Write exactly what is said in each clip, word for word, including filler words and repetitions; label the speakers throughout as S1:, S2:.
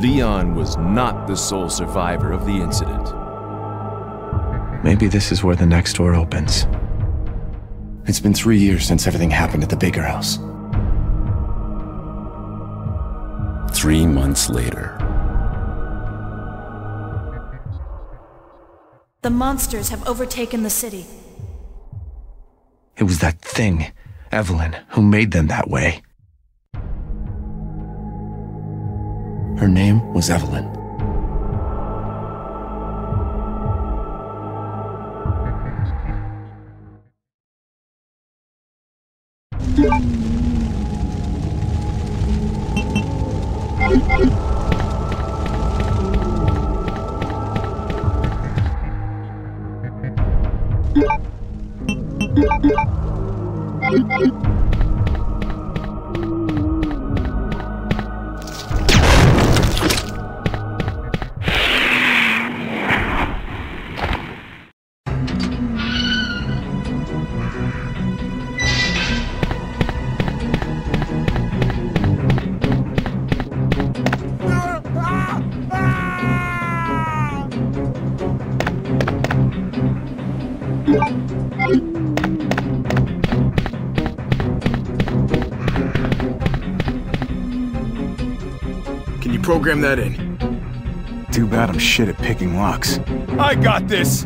S1: Leon was not the sole survivor of the incident.
S2: Maybe this is where the next door opens.
S3: It's been three years since everything happened at the Baker house.
S4: Three months later.
S5: The monsters have overtaken the city.
S2: It was that thing, Evelyn, who made them that way.
S3: Her name was Evelyn.
S6: Can you program that in?
S7: Too bad I'm shit at picking locks.
S6: I got this!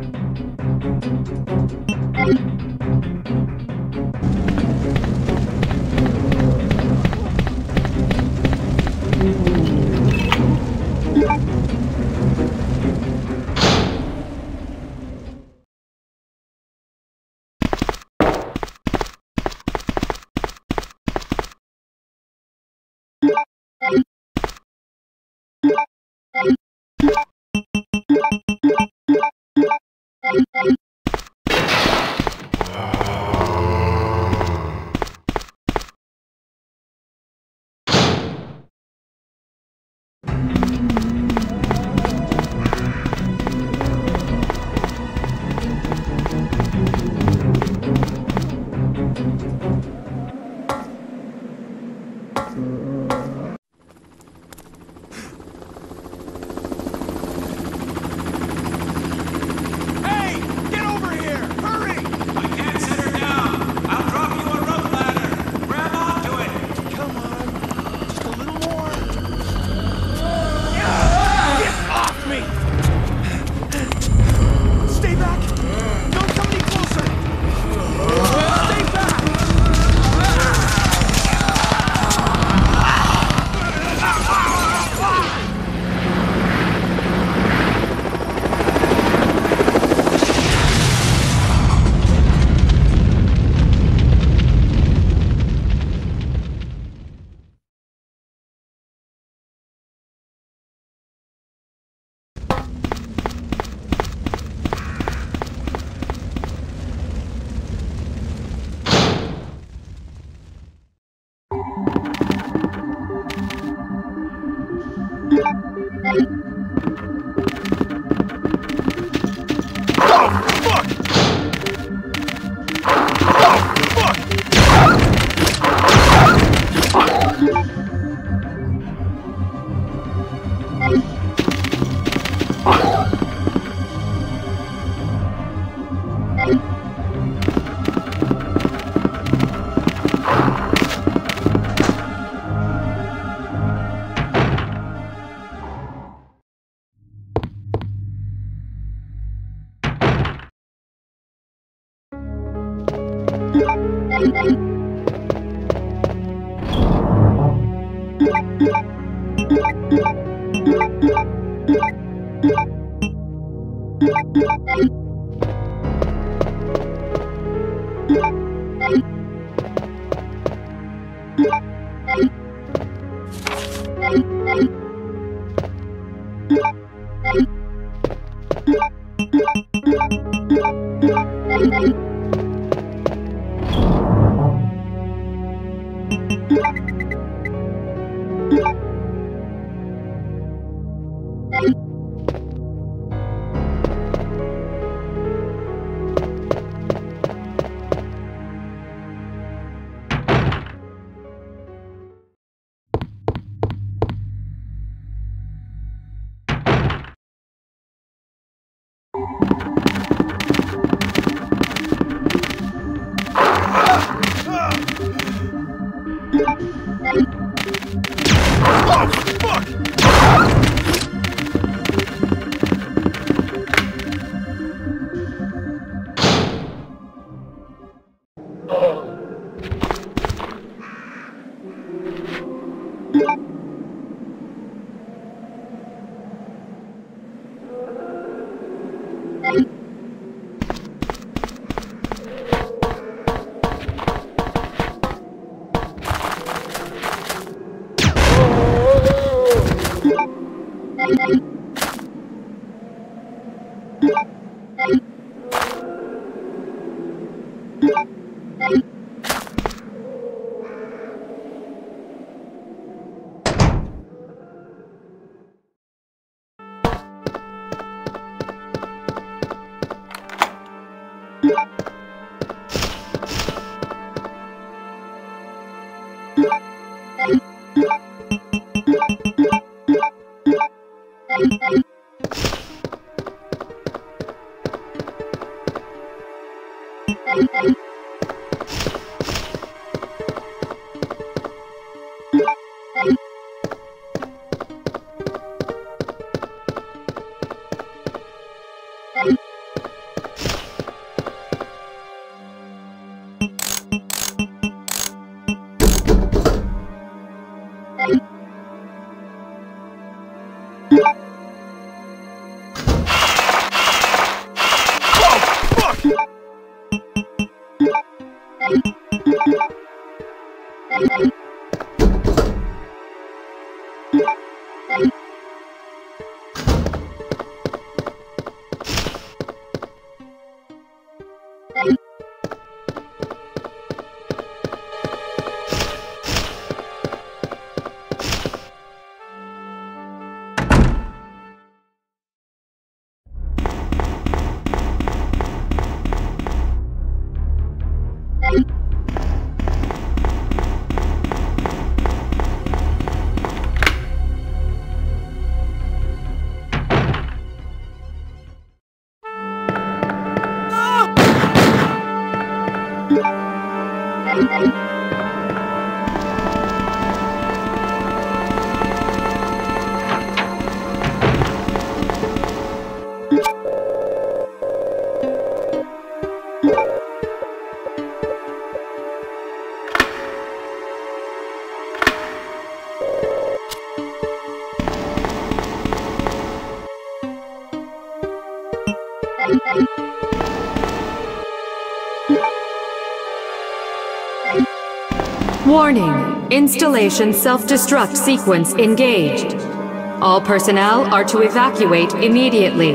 S8: Warning. Installation self-destruct sequence engaged. All personnel are to evacuate immediately.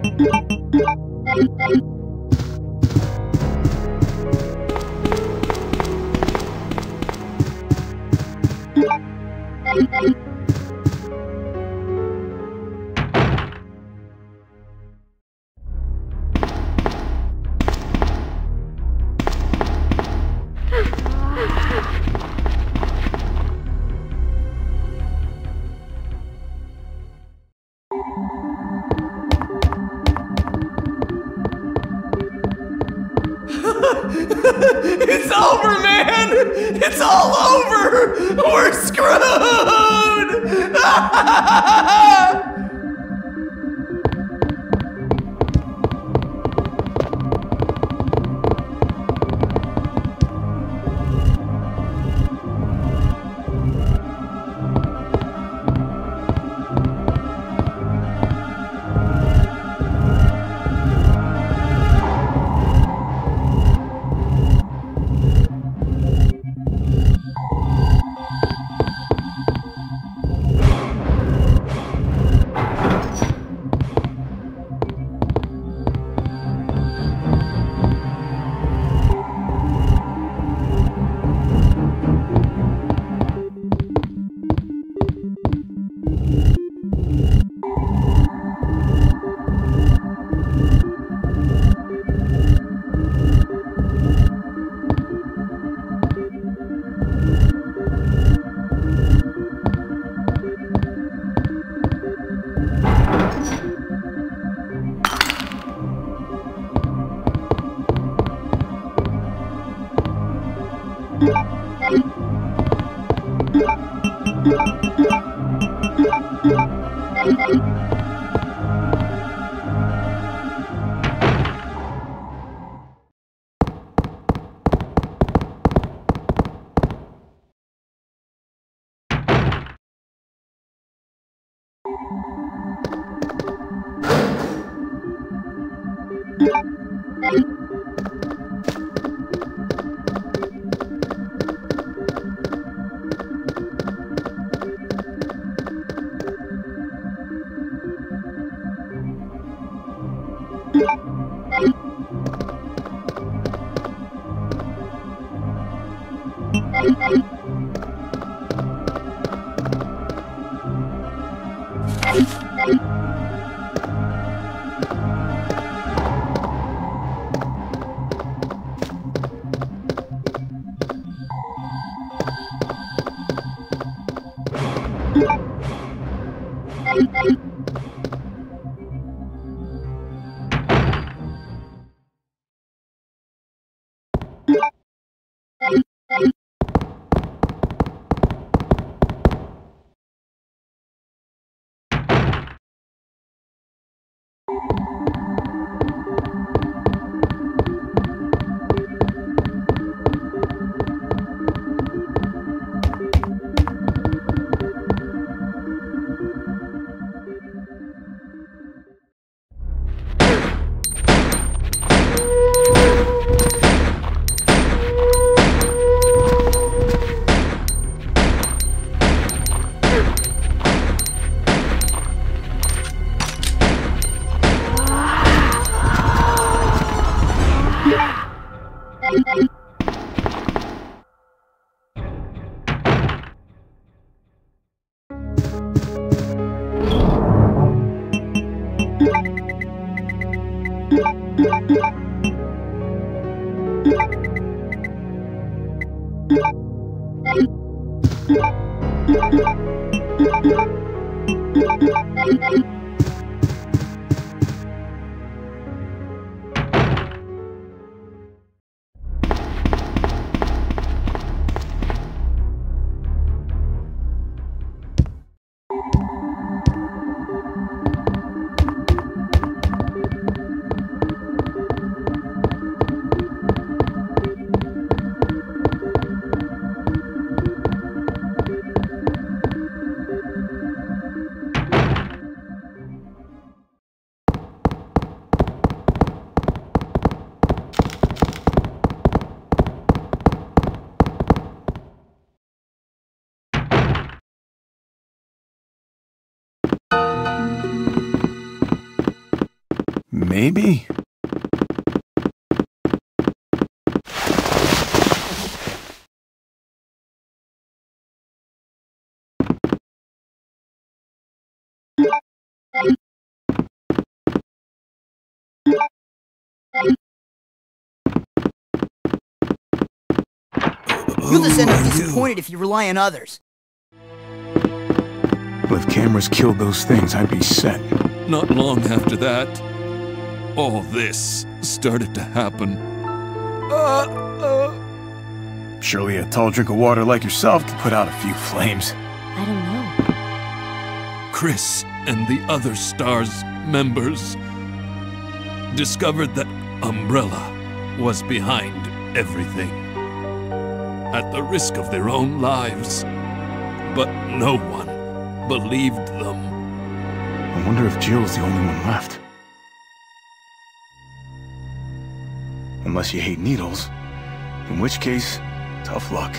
S9: It's over, man! It's all over! We're screwed!
S7: Maybe?
S10: You'll just end up disappointed if you rely on others.
S7: Well, if cameras killed those things, I'd be set.
S4: Not long after that, all this started to happen. Uh, uh.
S7: Surely a tall drink of water like yourself could put out a few flames.
S5: I don't know.
S4: Chris and the other STARS members discovered that Umbrella was behind everything, at the risk of their own lives. But no one believed them.
S7: I wonder if Jill's the only one left. Unless you hate needles, in which case, tough luck.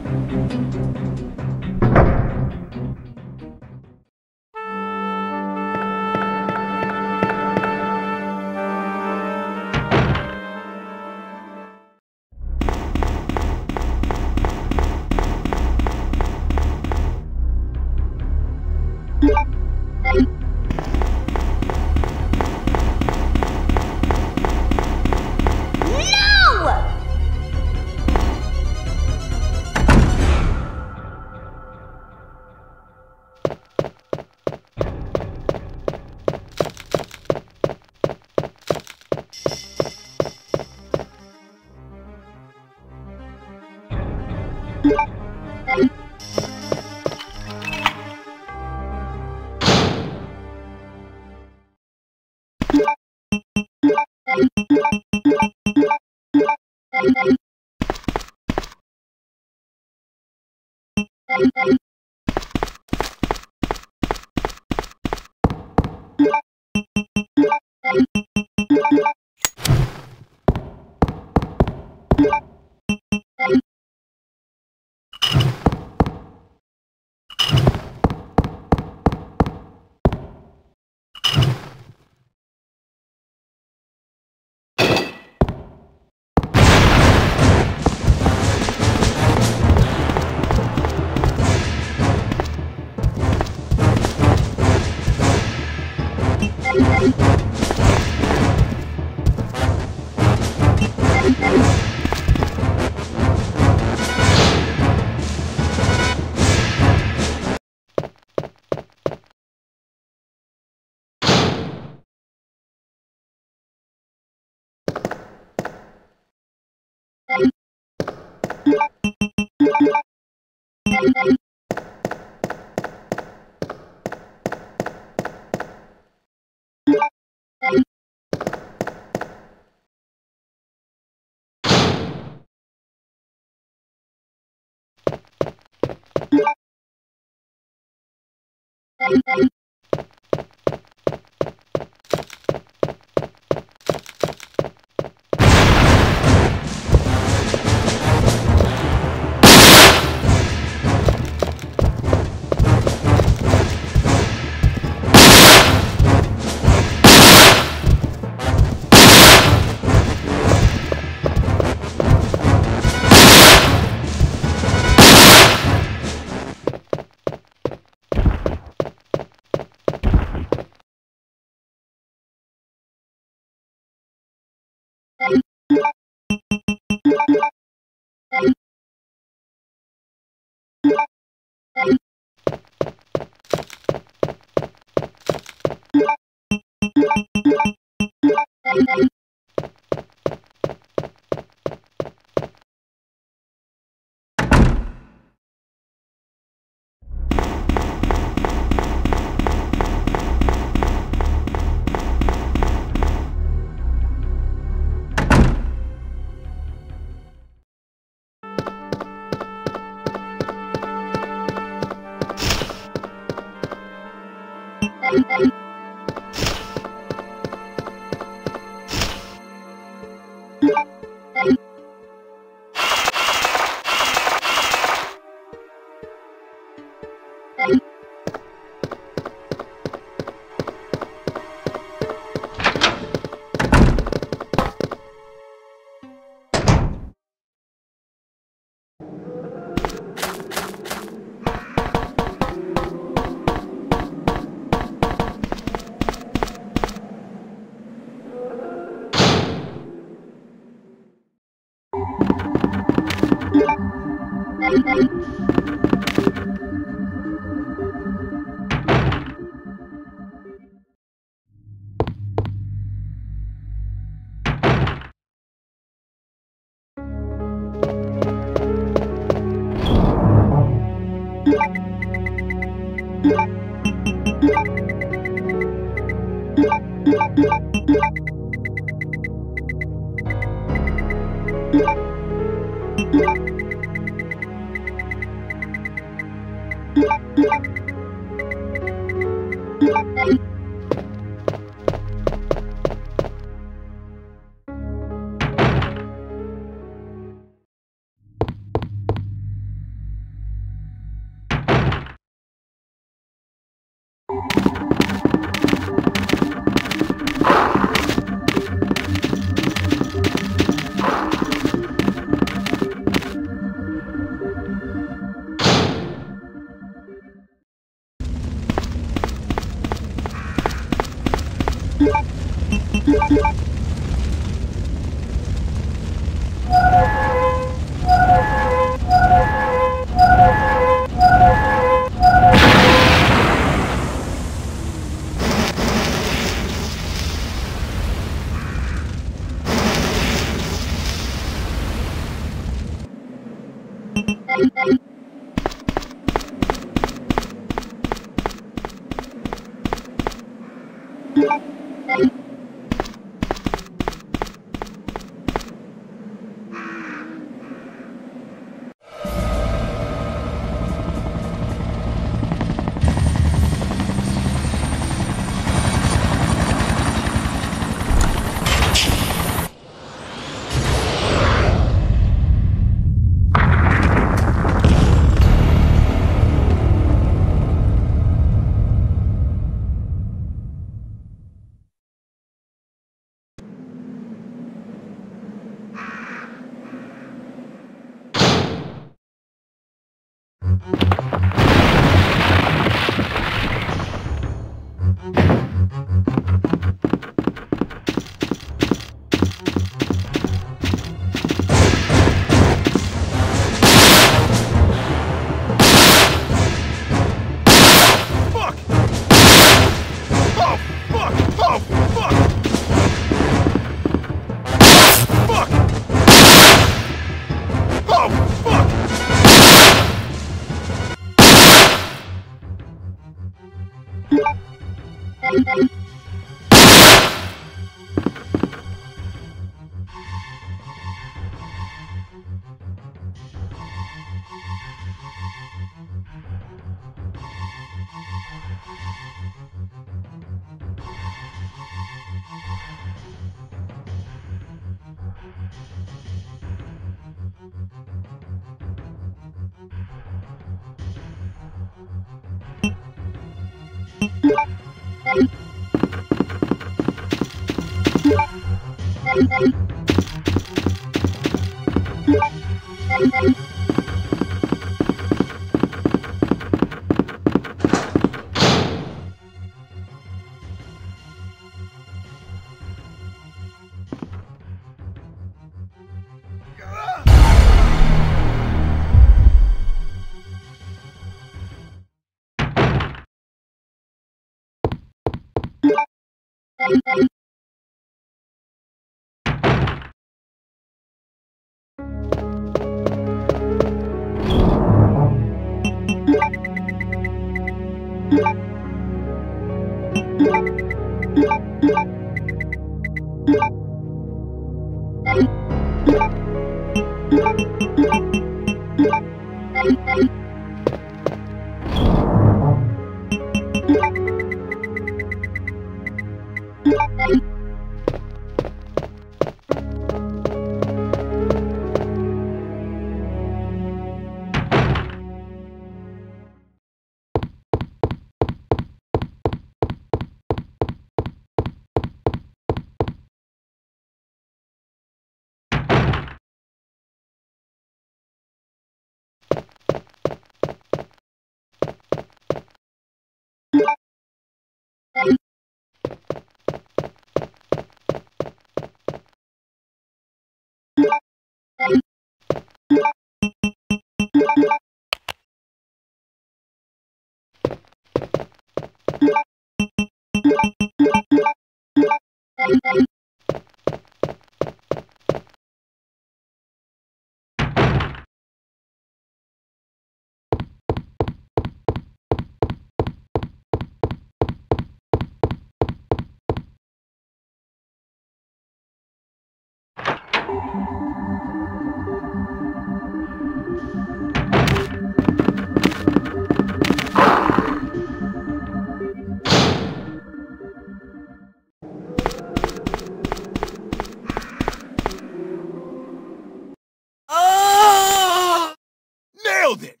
S6: Nailed it!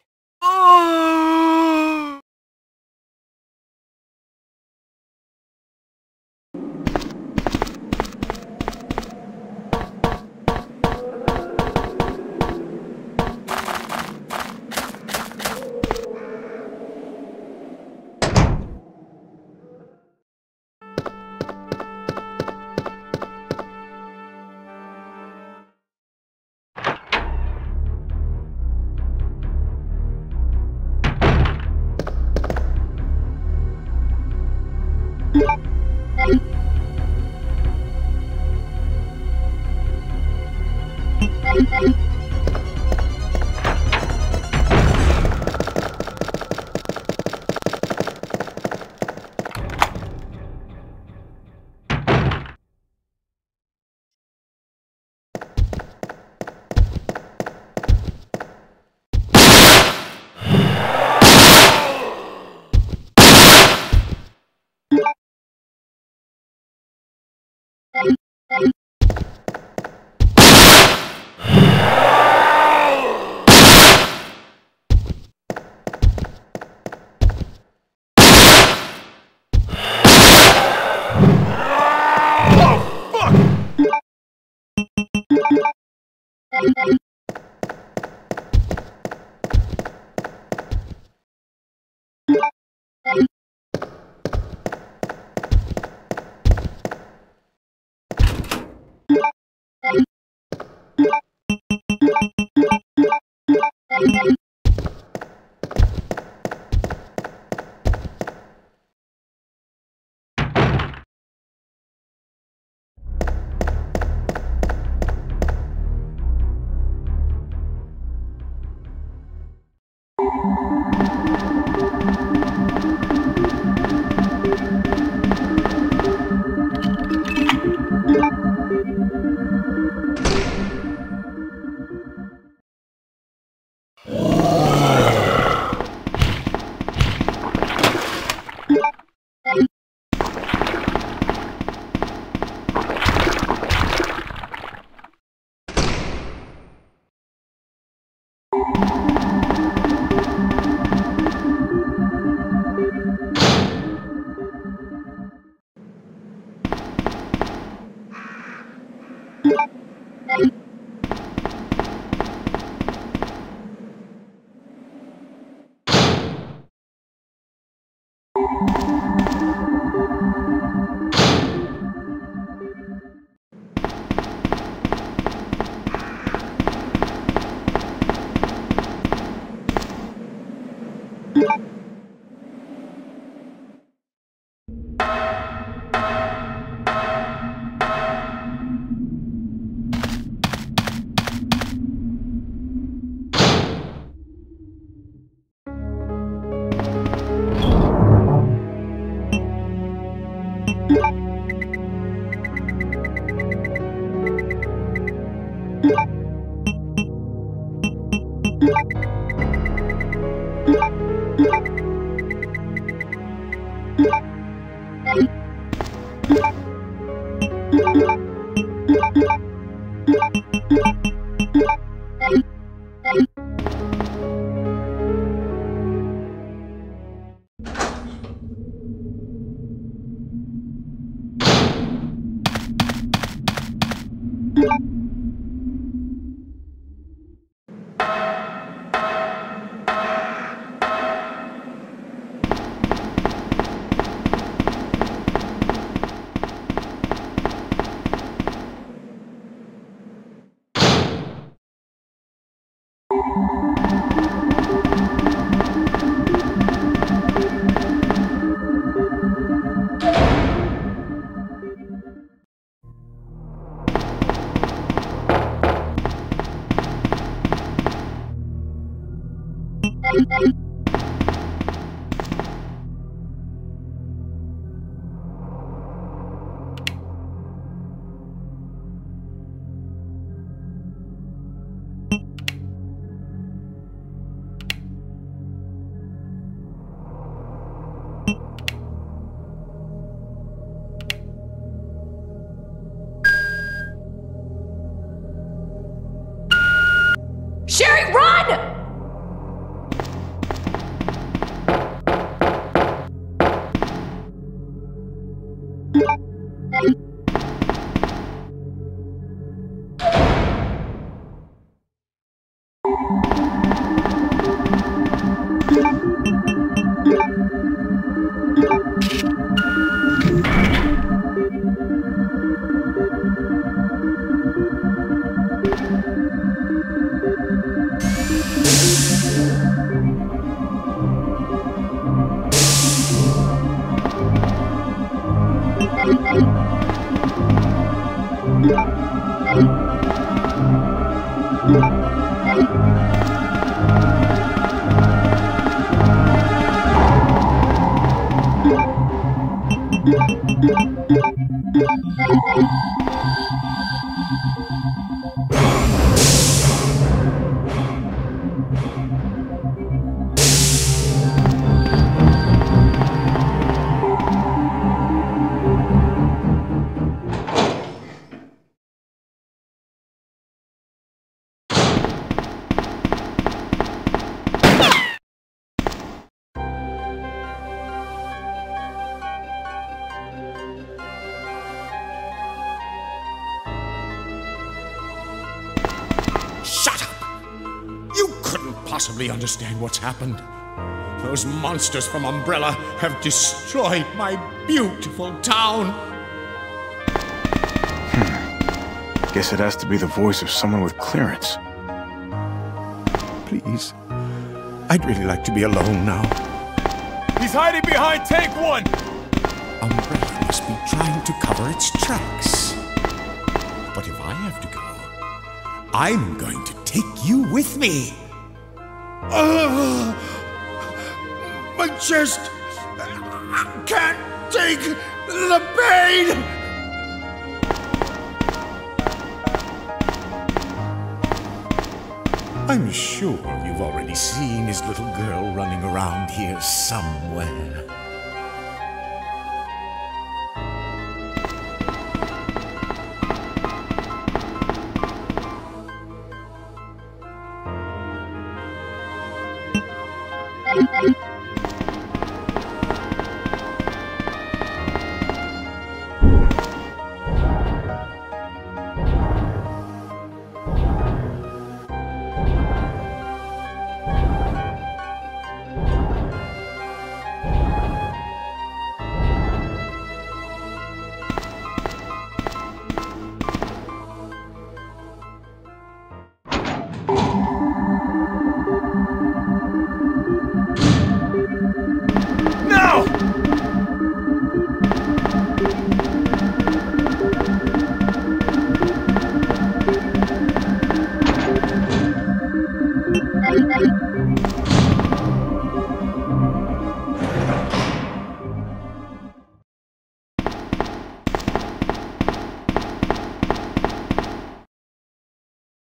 S5: Sherry, run!
S6: Shut up! You couldn't possibly understand what's happened. Those monsters from Umbrella have destroyed my beautiful town.
S7: Hmm. Guess it has to be the voice of someone with clearance.
S6: Please. I'd really like to be alone now.
S9: He's hiding behind tank one!
S6: Umbrella must be trying to cover its tracks. But if I have to go, I'm going to take you with me. Uh, my chest can't take the pain. I'm sure you've already seen his little girl running around here somewhere.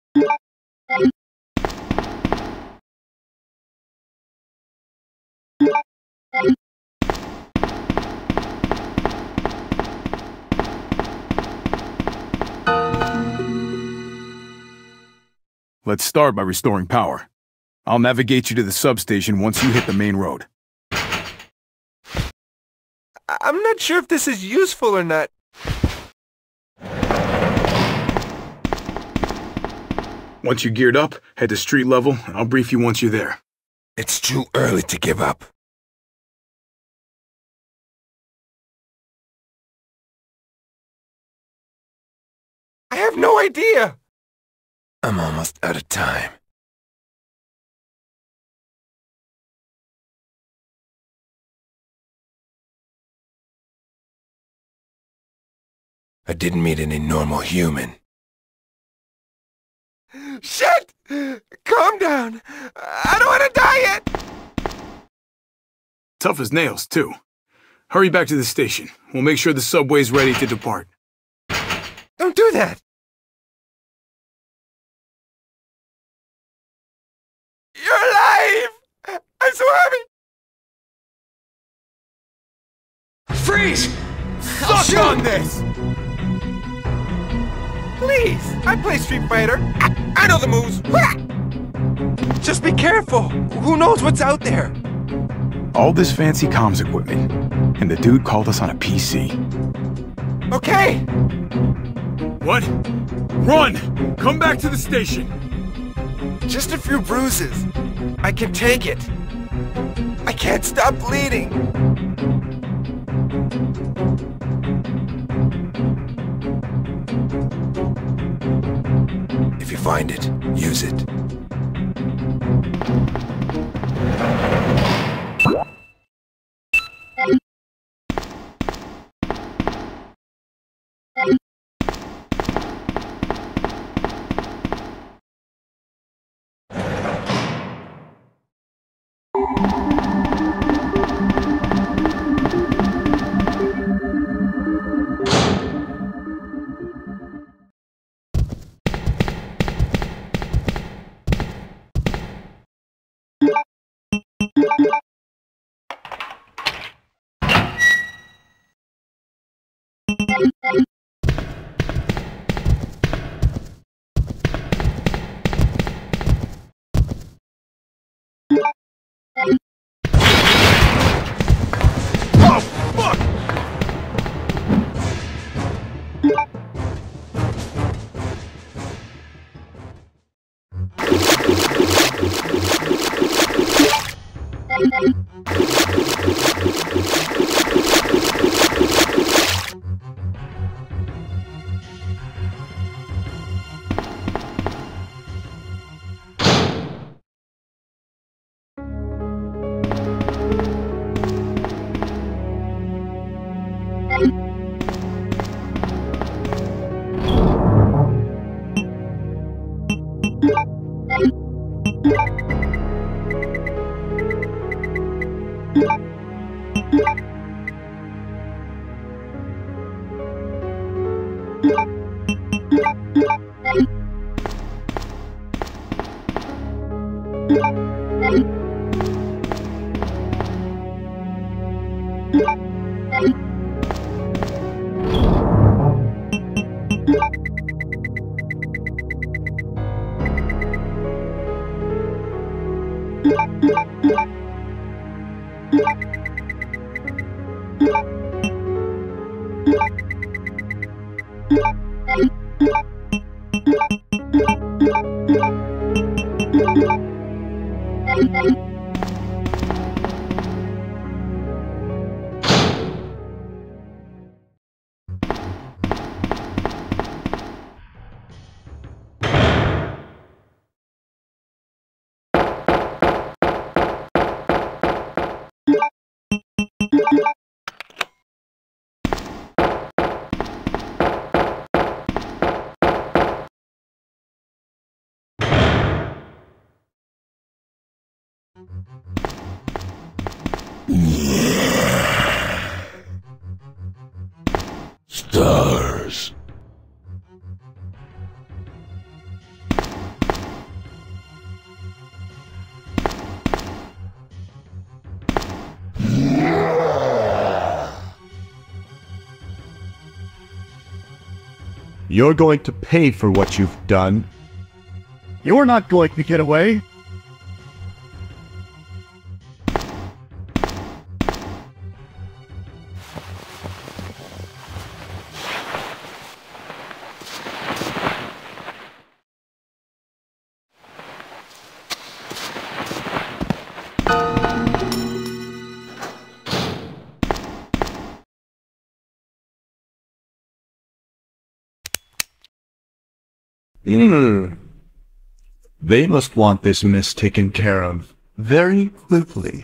S9: Let's start by restoring power. I'll navigate you to the substation once you hit the main road.
S11: I'm not sure if this is useful or not.
S9: Once you're geared up, head to street level, and I'll brief you once you're there.
S11: It's too early to give up. I have no idea! I'm almost out of time. I didn't meet any normal human. Shit! Calm down! I don't want to die yet!
S9: Tough as nails, too. Hurry back to the station. We'll make sure the subway's ready to depart.
S11: Don't do that! You're alive! I'm so happy!
S3: Freeze!
S11: Suck on this! Please! I play Street Fighter. I, I know the moves. Just be careful. Who knows what's out there?
S9: All this fancy comms equipment, and the dude called us on a P C.
S11: Okay!
S9: What? Run! Come back to the station!
S11: Just a few bruises. I can take it. I can't stop bleeding. If you find it, use it. Stars.
S12: You're going to pay for what you've done.
S13: You're not going to get away.
S12: Hmm. They must want this mess taken care of very quickly.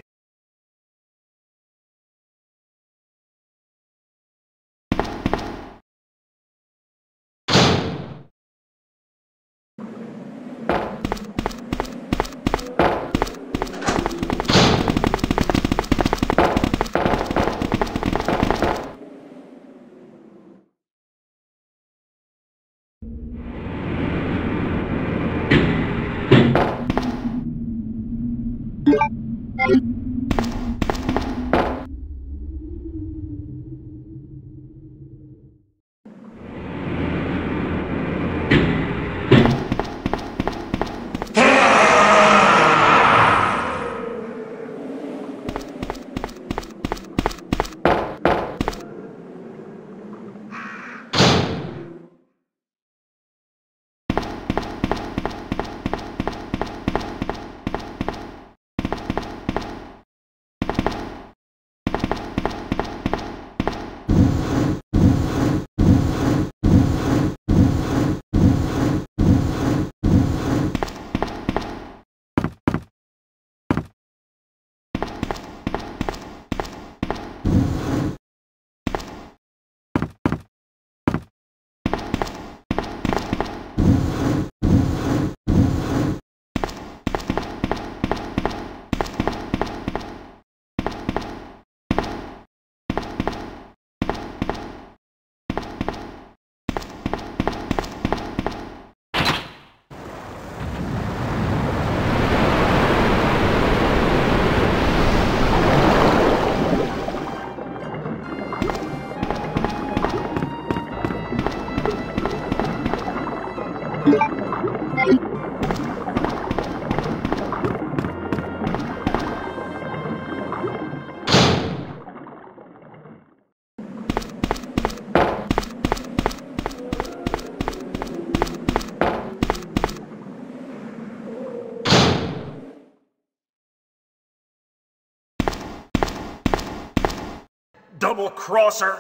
S14: Double crosser!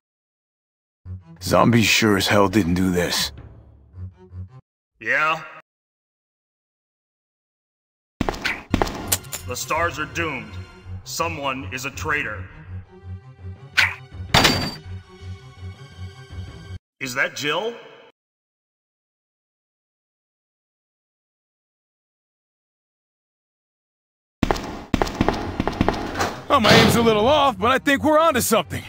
S7: Zombies sure as hell didn't do this.
S14: Yeah? The stars are doomed. Someone is a traitor. Is that Jill?
S9: Oh, my aim's a little off, but I think we're onto something.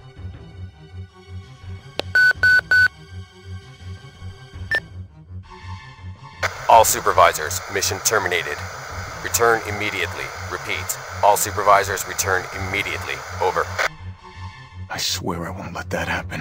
S15: All supervisors, mission terminated. Return immediately. Repeat. All supervisors return immediately. Over.
S7: I swear I won't let that happen.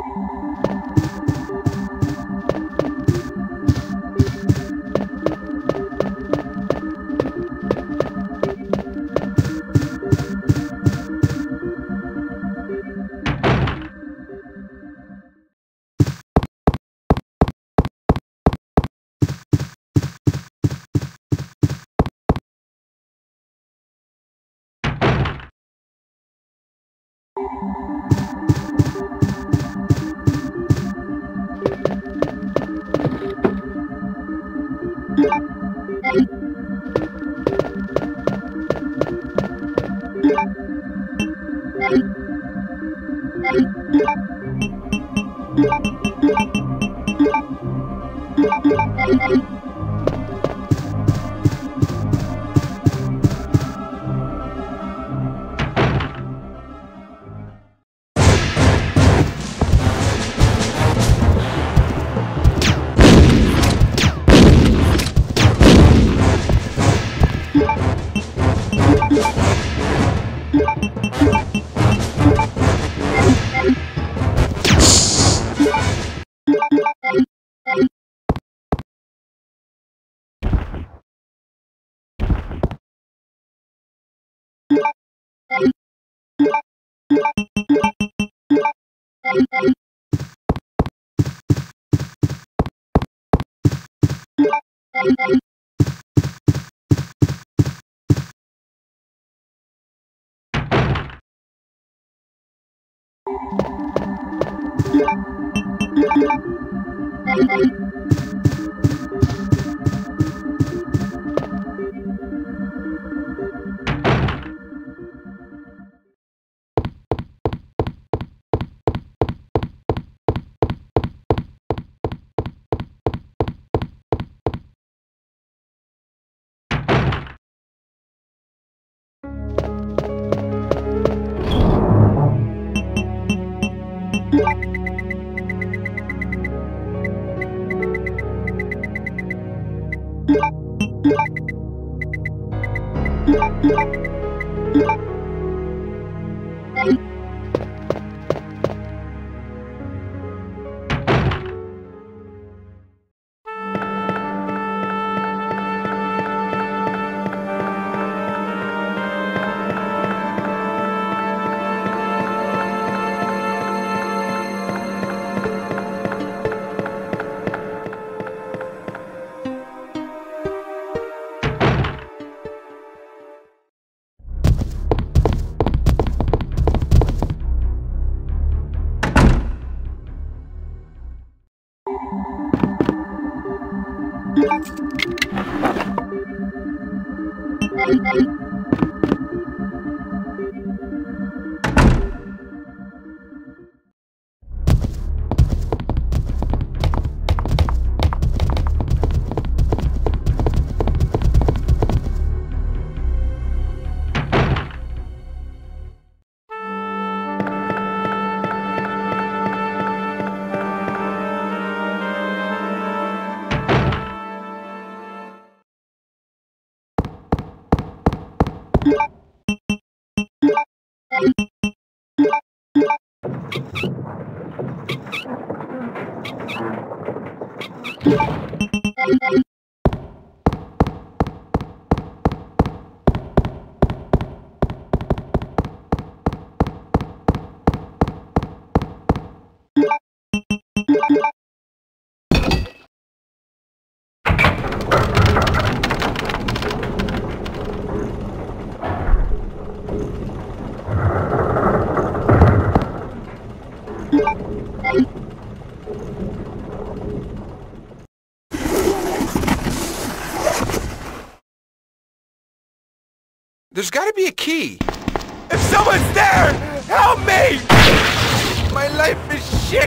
S11: There's gotta be a key. If someone's there, help me! My life is shit!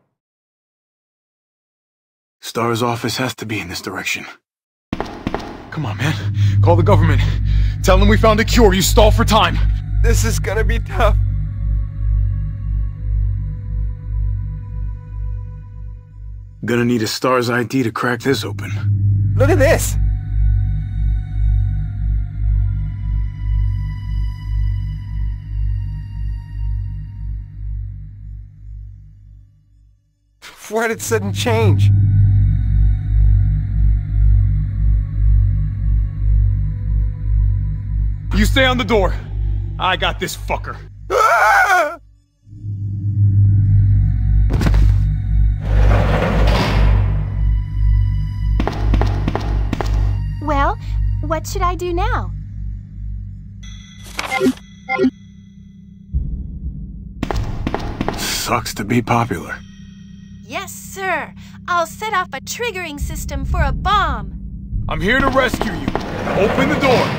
S9: Star's office has to be in this direction. Come on, man. Call the government. Tell them we found a cure. You stall for time.
S11: This is gonna be tough.
S9: Gonna need a STARS I D to crack this open.
S11: Look at this! Why did it sudden change?
S9: You stay on the door. I got this fucker.
S11: Ah!
S16: Well, what should I do now?
S9: Sucks to be popular.
S16: Yes, sir. I'll set off a triggering system for a bomb.
S9: I'm here to rescue you. Open the door.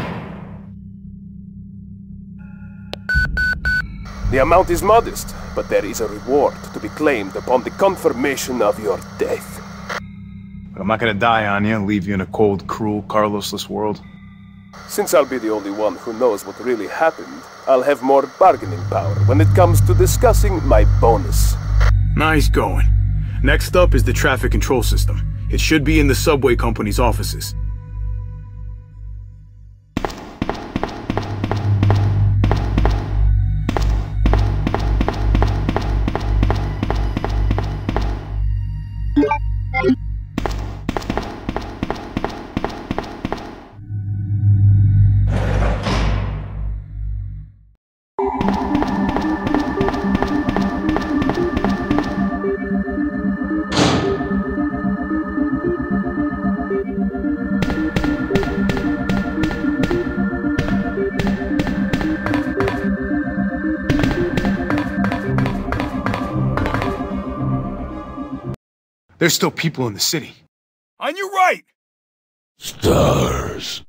S17: The amount is modest, but there is a reward to be claimed upon the confirmation of your death.
S9: But I'm not gonna die on you, leave you in a cold, cruel, Carlosless world.
S17: Since I'll be the only one who knows what really happened, I'll have more bargaining power when it comes to discussing my bonus.
S9: Nice going. Next up is the traffic control system. It should be in the subway company's offices. There's still people in the city. On your right!
S4: Stars.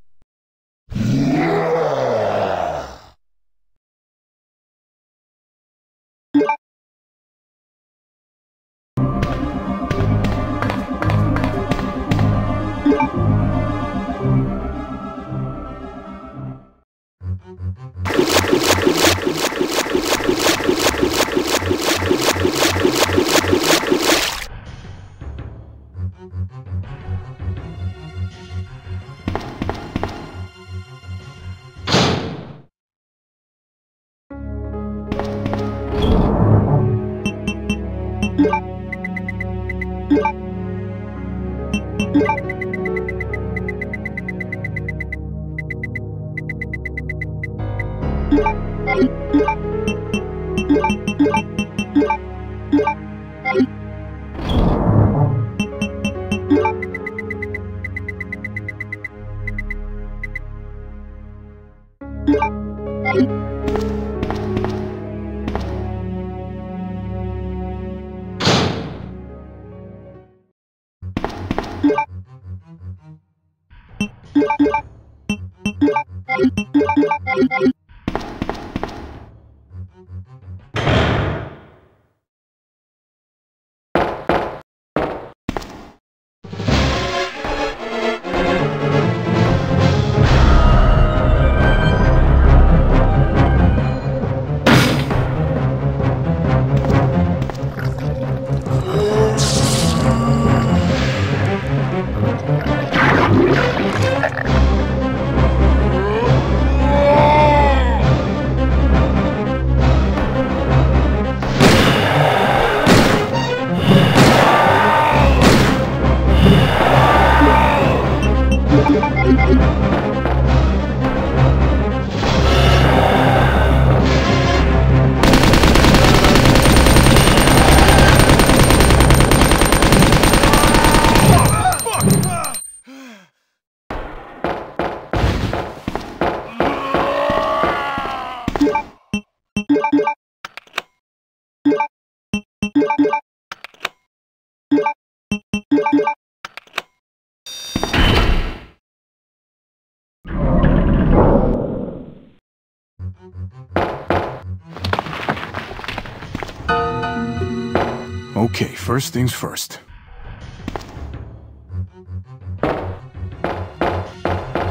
S9: Okay, first things first.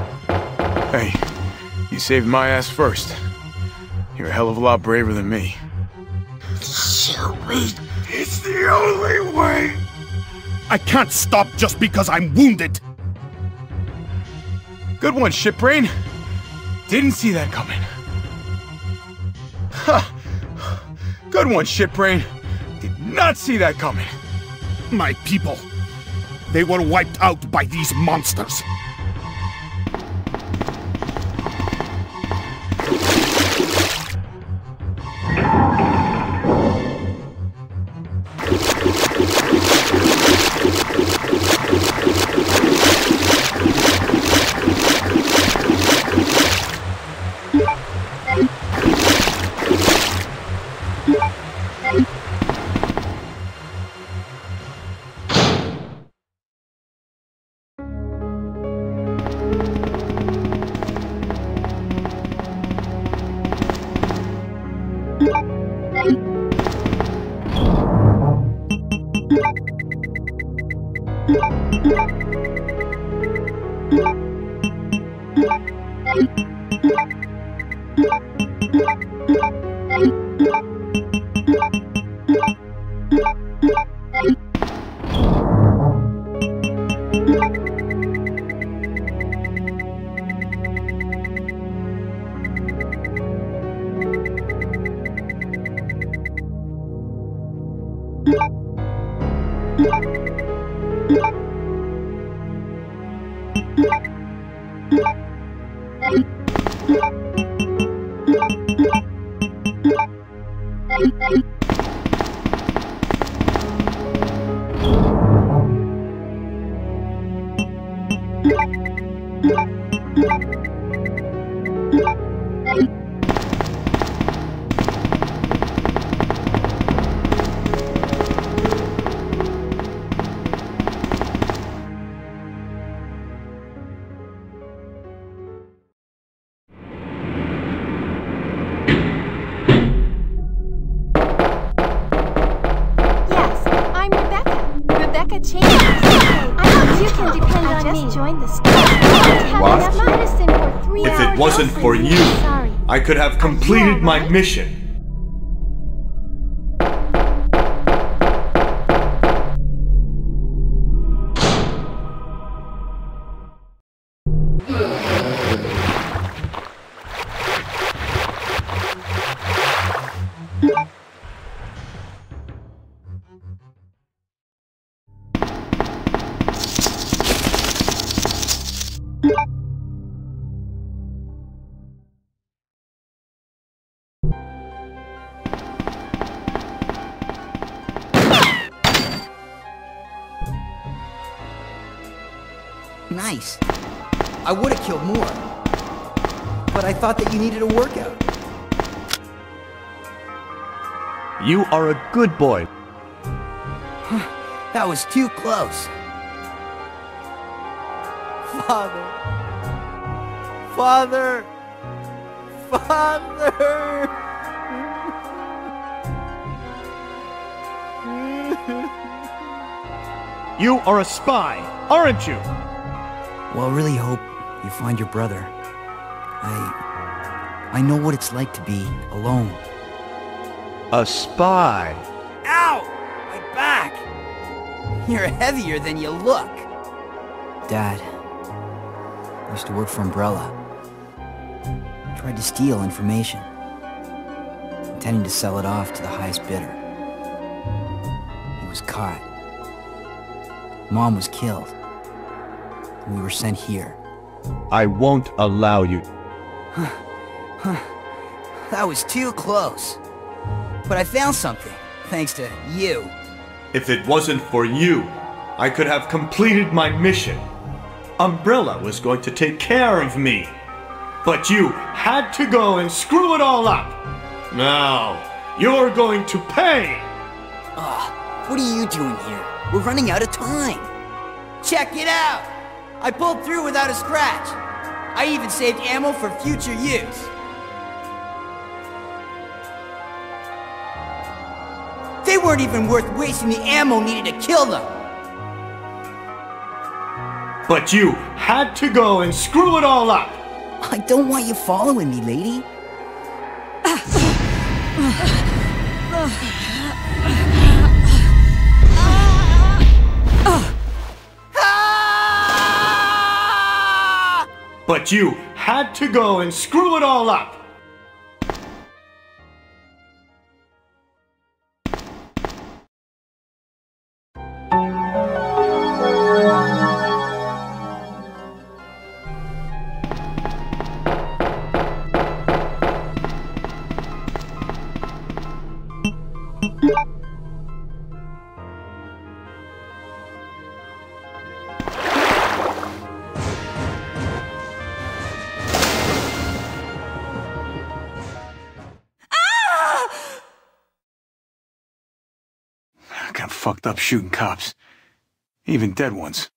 S9: Hey, you saved my ass first. You're a hell of a lot braver than me.
S11: Shoot me. It's the only way. I can't stop just because I'm wounded.
S9: Good one, shitbrain. Didn't see that coming. Ha! Good one, shitbrain. Did not see that coming.
S11: My people. They were wiped out by these monsters.
S12: If it wasn't for you, I could have completed my mission.
S10: Nice. I would have killed more. But I thought that you needed a workout.
S12: You are a good boy.
S10: That was too close. Father. Father. Father.
S13: You are a spy, aren't you?
S10: Well, I really hope you find your brother. I... I know what it's like to be alone.
S12: A spy?
S10: Ow! My back! You're heavier than you look. Dad used to work for Umbrella. Tried to steal information, intending to sell it off to the highest bidder. He was caught. Mom was killed. And we were sent here.
S12: I won't allow you.
S10: That was too close. But I found something, thanks to you.
S12: If it wasn't for you, I could have completed my mission. Umbrella was going to take care of me. But you had to go and screw it all up. Now, you're going to pay.
S10: Ugh, what are you doing here? We're running out of time. Check it out. I pulled through without a scratch. I even saved ammo for future use. They weren't even worth wasting the ammo needed to kill them.
S12: But you had to go and screw it all up.
S10: I don't want you following me, lady.
S12: But you had to go and screw it all up!
S9: I got fucked up shooting cops. Even dead ones.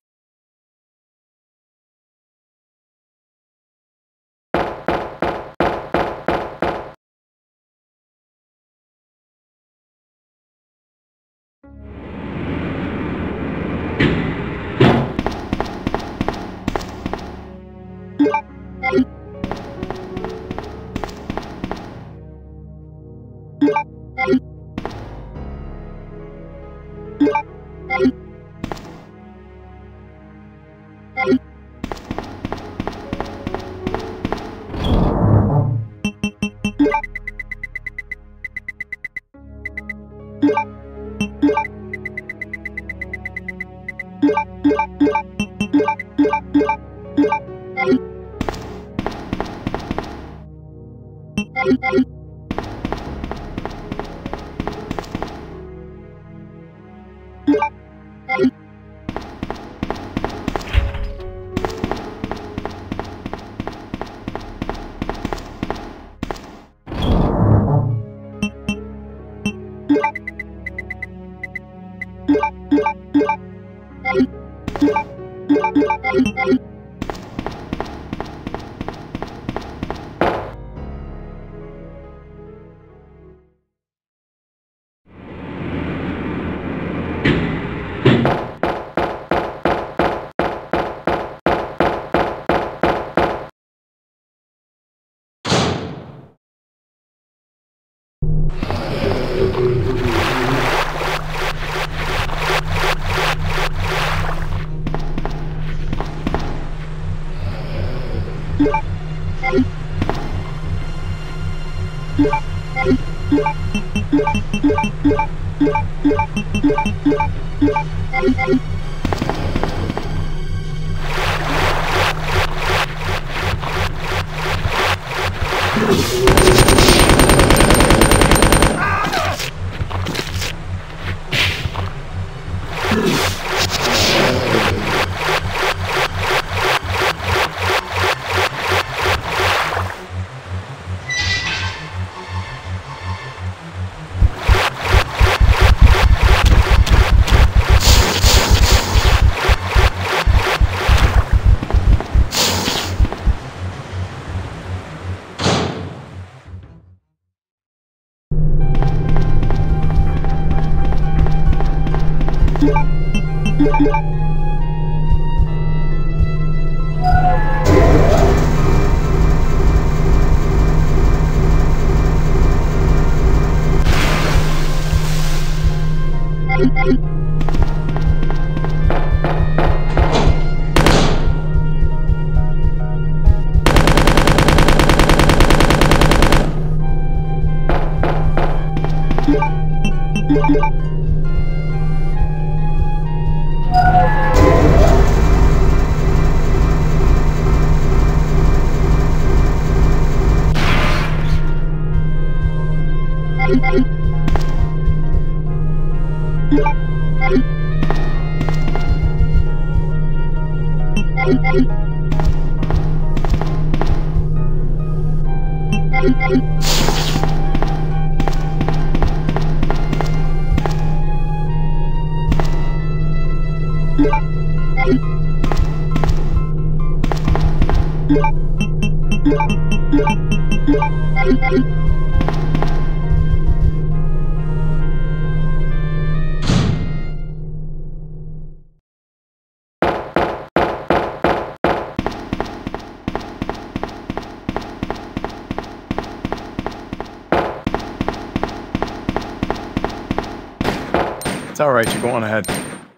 S9: It's alright, you go on ahead.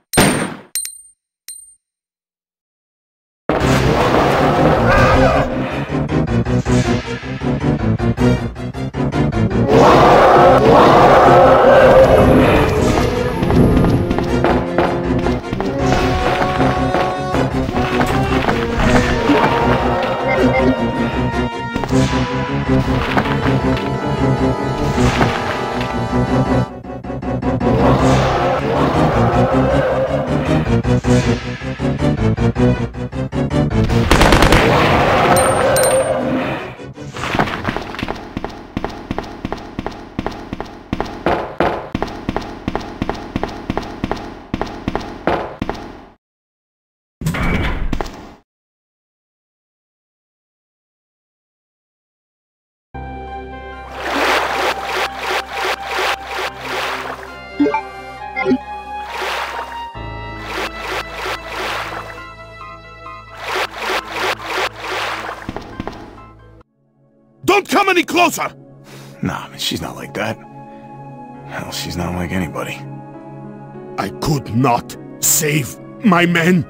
S6: Don't come any closer!
S9: Nah, man, she's not like that. Hell, she's not like anybody.
S6: I could not save my men.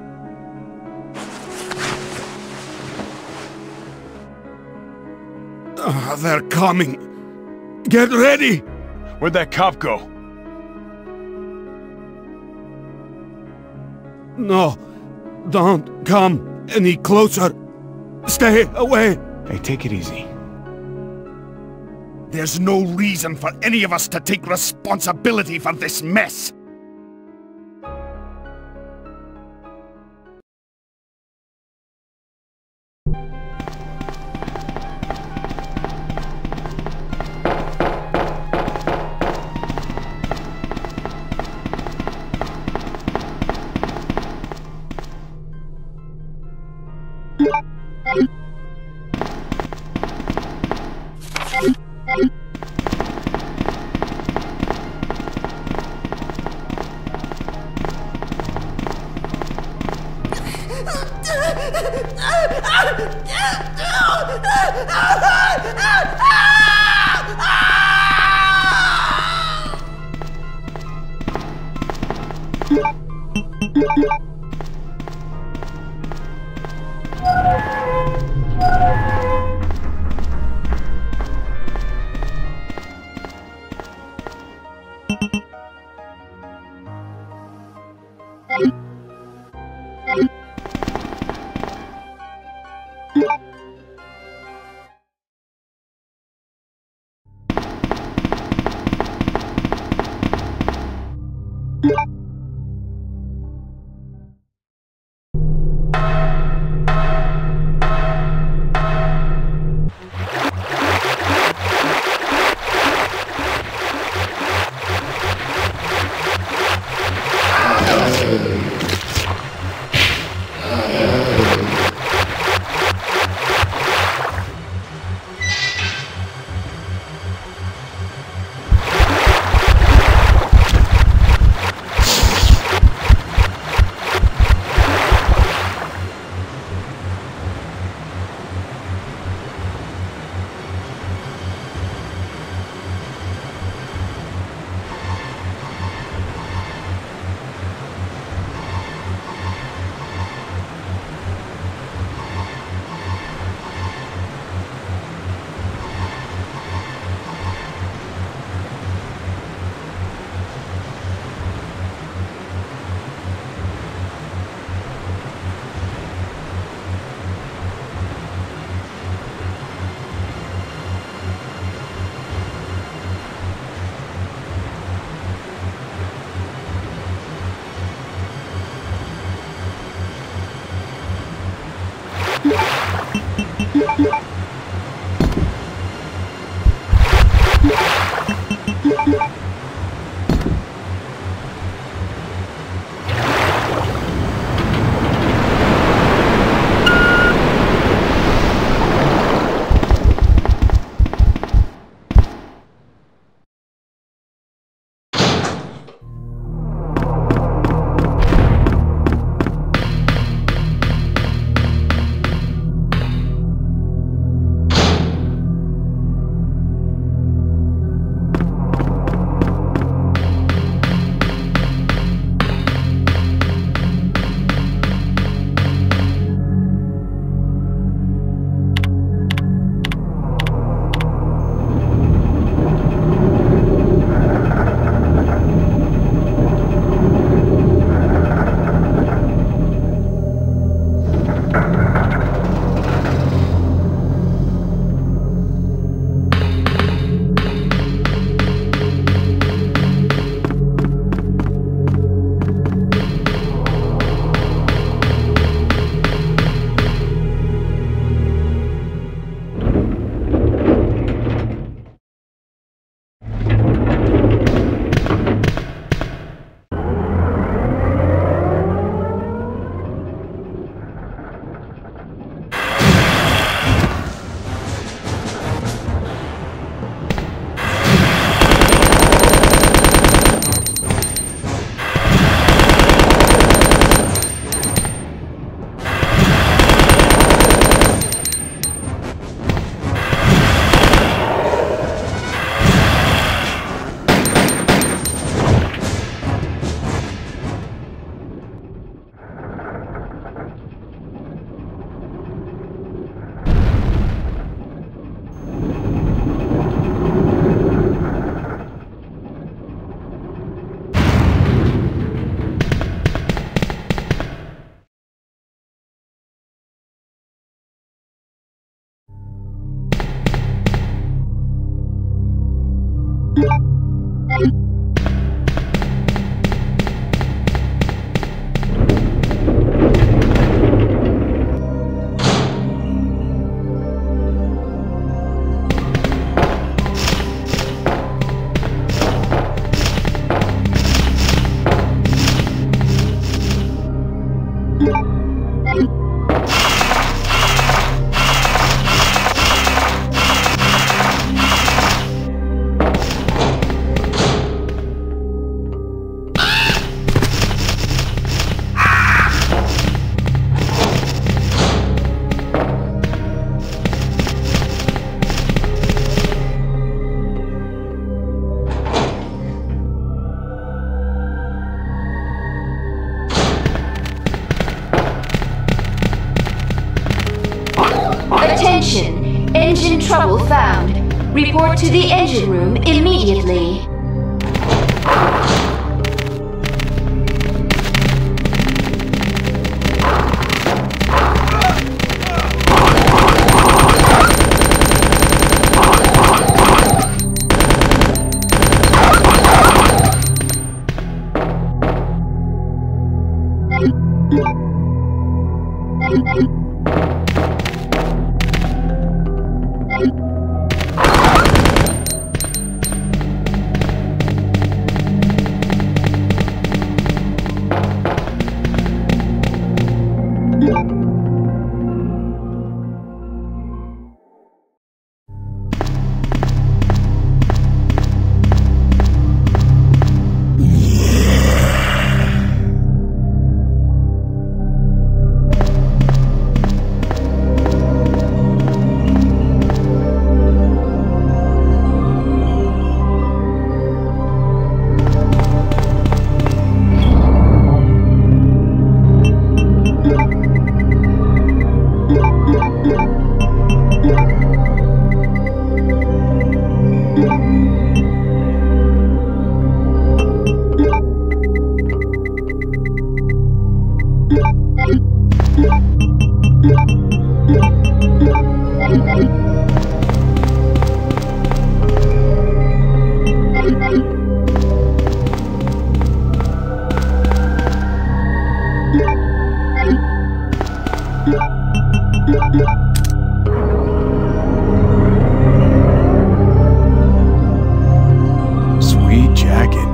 S6: Uh, they're coming. Get ready!
S9: Where'd that cop go?
S6: No, don't come any closer. Stay away.
S9: Hey, take it easy.
S6: There's no reason for any of us to take responsibility for this mess.
S5: Attention! Engine trouble found. Report to the engine room immediately.
S9: Sweet jacket.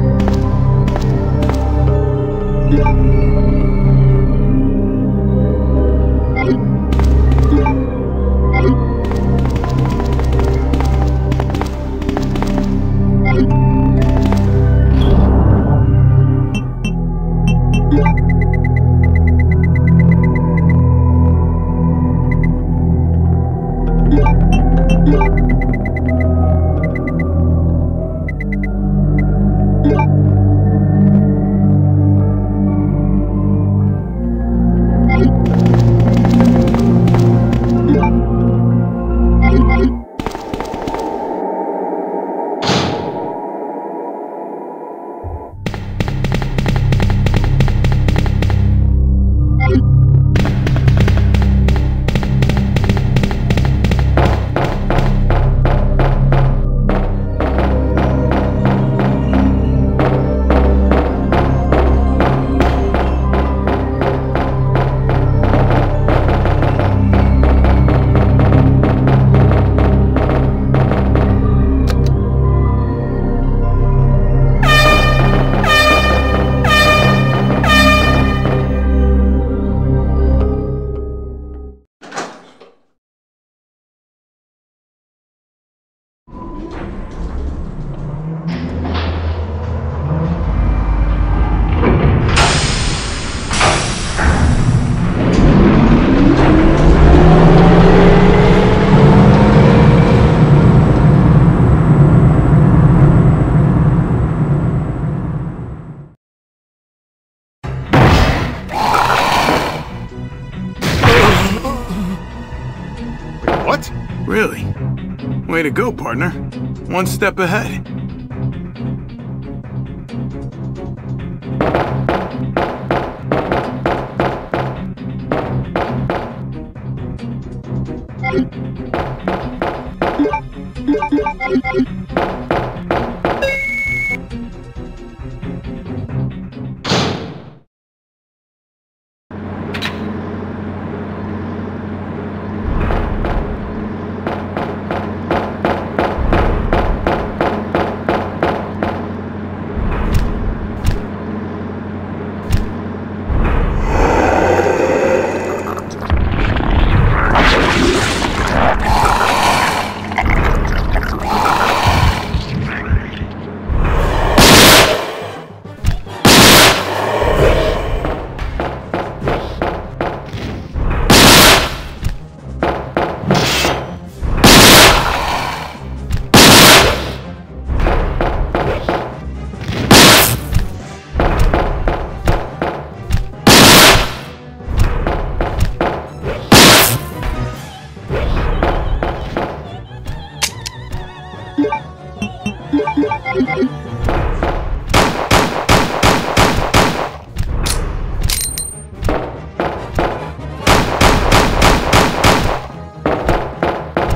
S9: What? Really? Way to go, partner. One step ahead.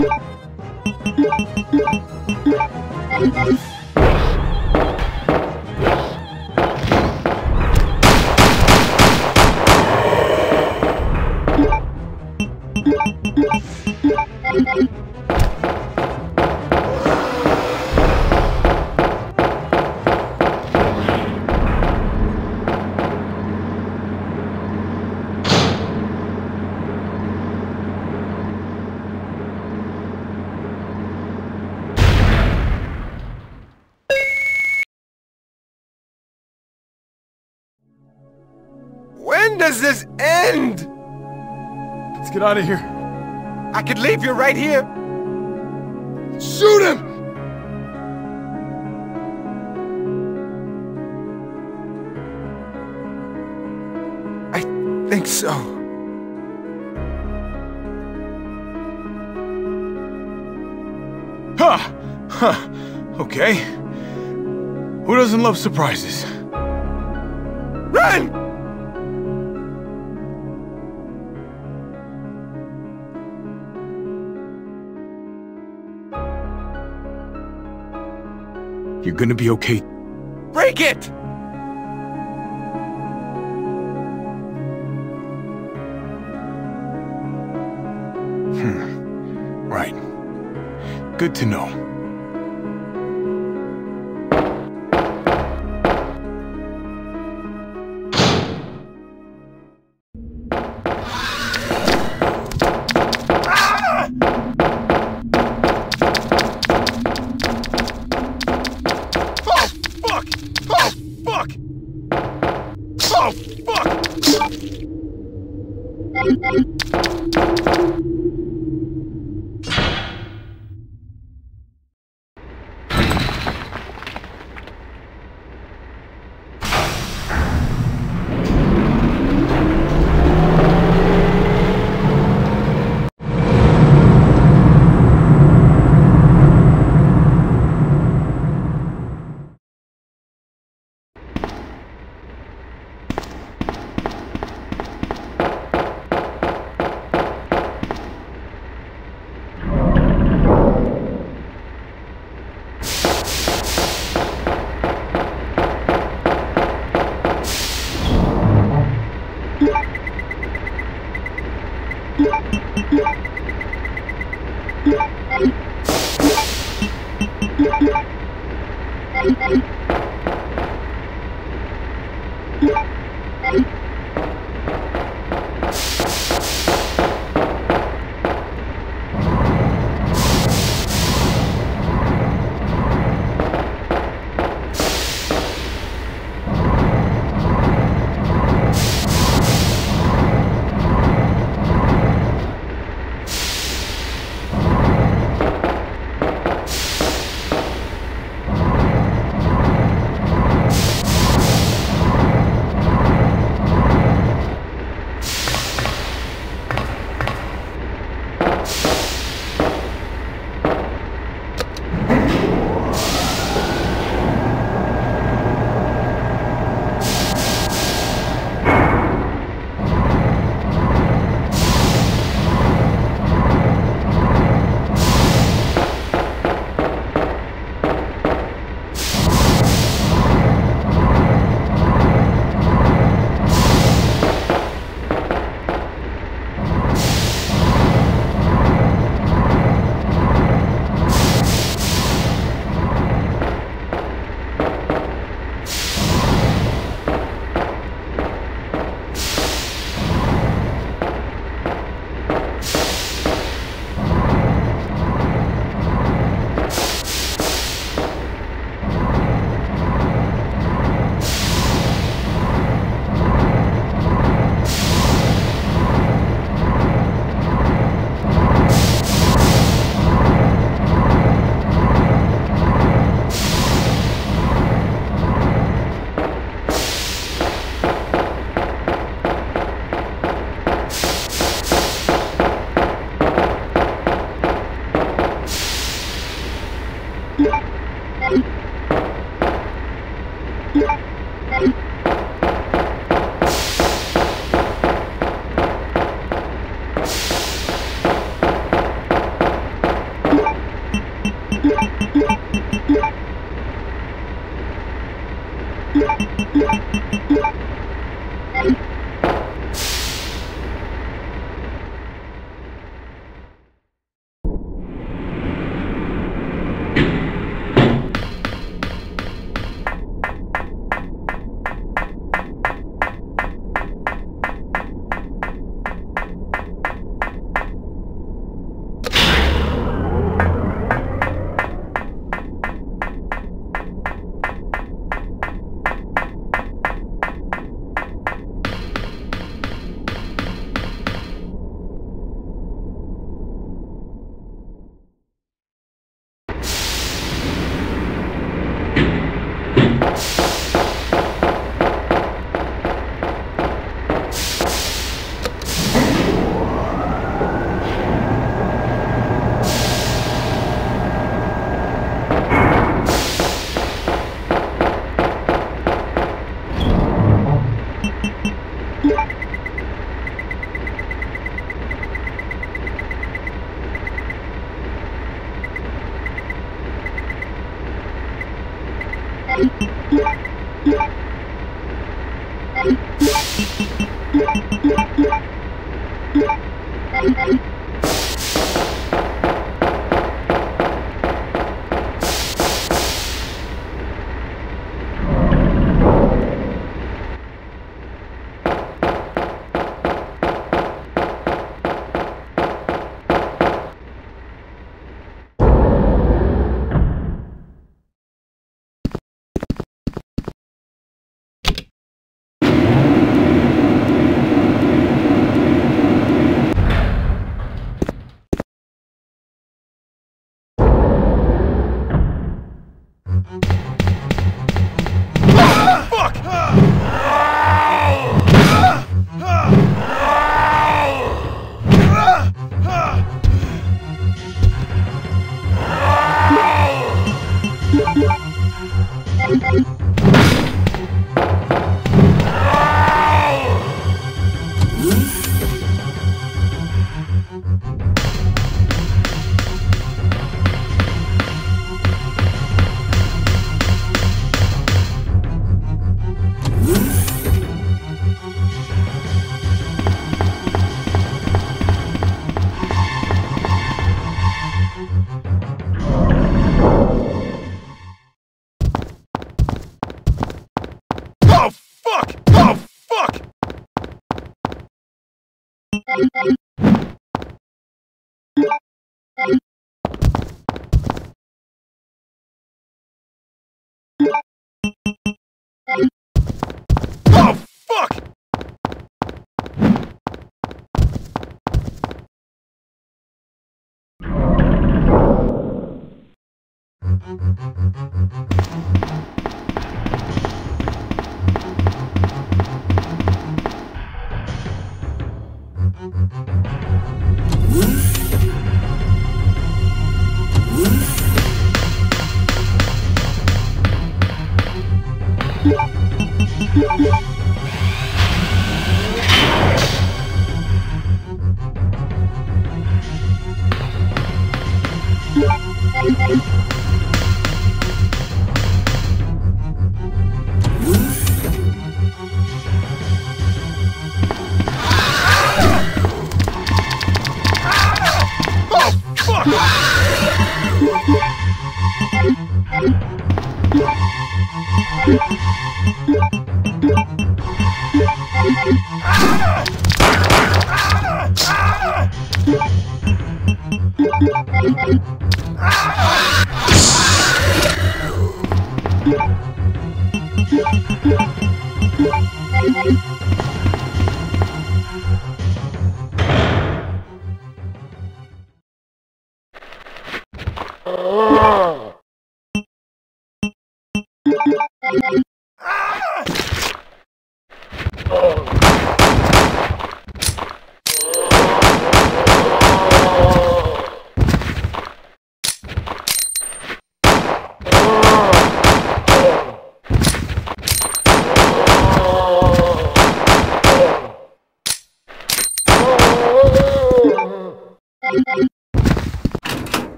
S11: When does this end?
S9: Let's get out of here.
S11: I could leave you right here.
S9: Shoot him!
S11: I think so.
S9: Huh. Huh. Okay. Who doesn't love surprises?
S11: Run!
S9: You're gonna be okay.
S11: Break it!
S9: Hmm. Right. Good to know.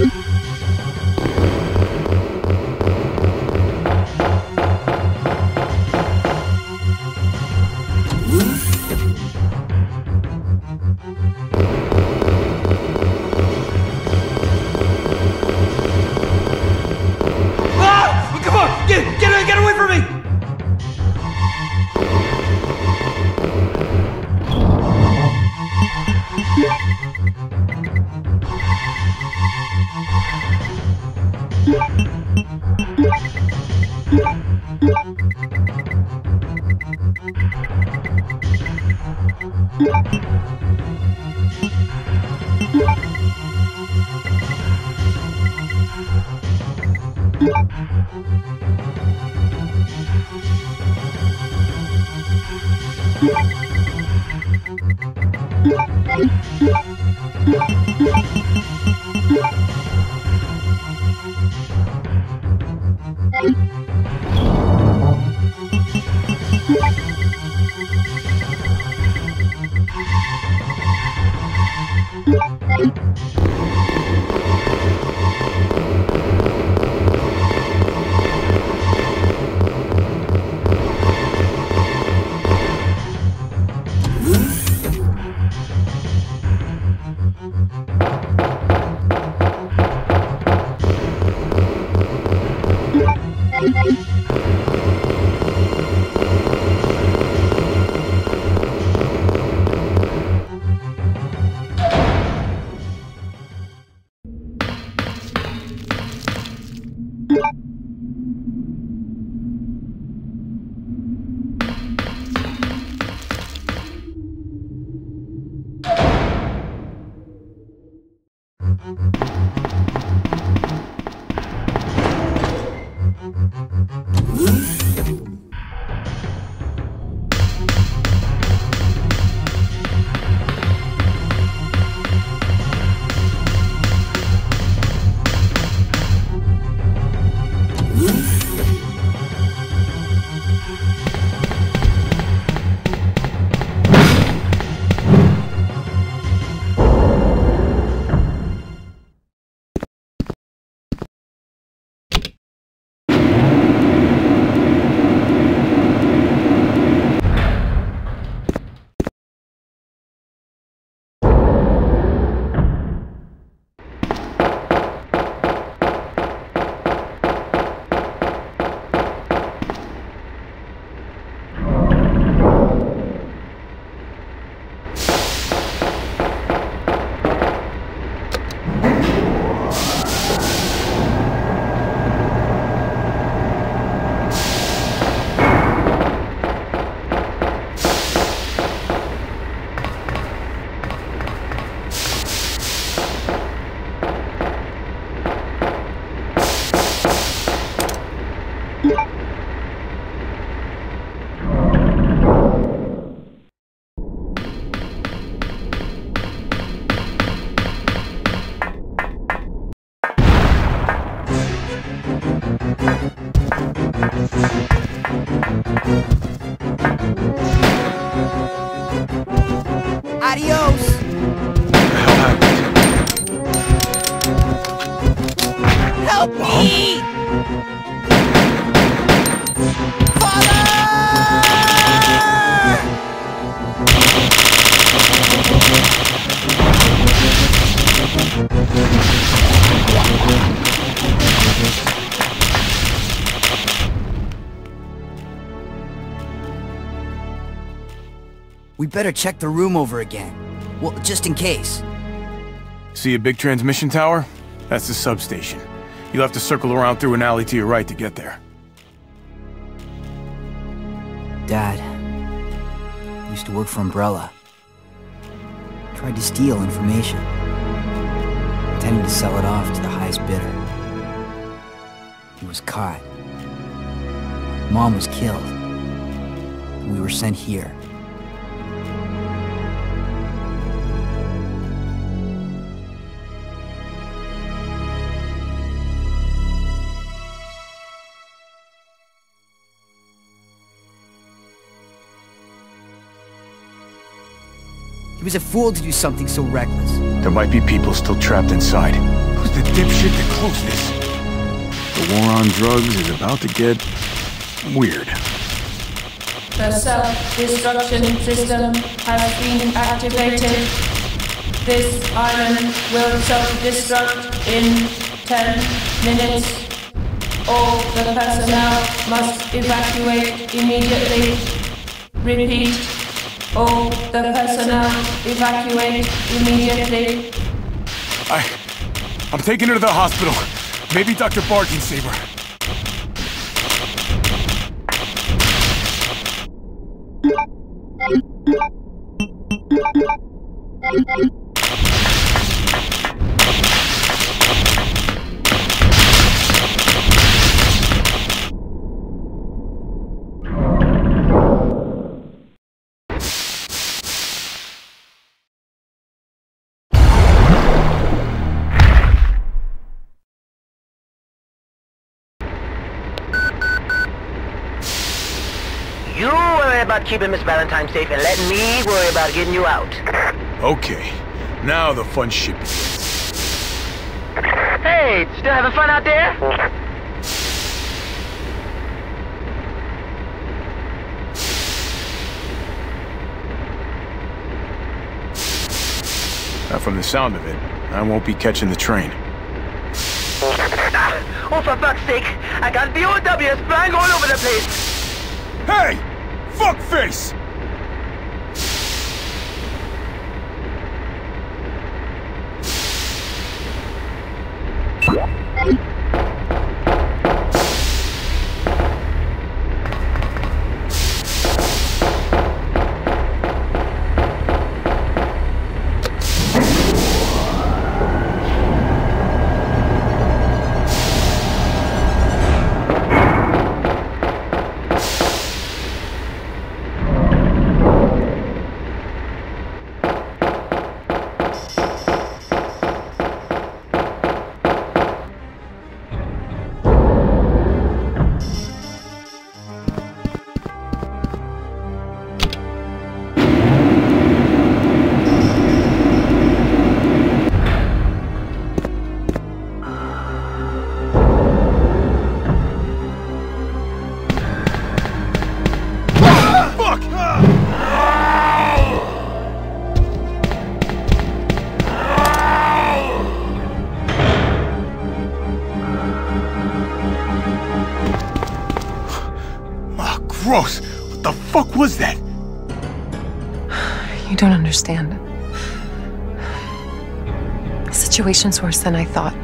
S18: Get, get, get away from me!
S10: Adios! Help me! We better check the room over again. Well, just in case.
S9: See a big transmission tower? That's the substation. You'll have to circle around through an alley to your right to get there.
S10: Dad used to work for Umbrella. Tried to steal information, intending to sell it off to the highest bidder. He was caught. Mom was killed. We were sent here. He was a fool to do something so reckless.
S9: There might be people still trapped inside. Who's the dipshit that closed this? The war on drugs is about to get weird.
S18: The self-destruction system has been activated. This island will self-destruct in ten minutes. All the personnel must evacuate immediately. Repeat. All the personnel evacuate immediately.
S9: I... I'm taking her to the hospital. Maybe Doctor Bard can save her.
S19: You worry about keeping Miss Valentine safe and let me worry about getting you out.
S9: Okay, now the fun shit begins.
S19: Hey, still having fun out there?
S9: Now, from the sound of it, I won't be catching the train.
S19: Oh, for fuck's sake, I got B O Ws flying all over the place.
S9: Hey! Fuckface! Gross! What the fuck was that?
S20: You don't understand. The situation's worse than I thought.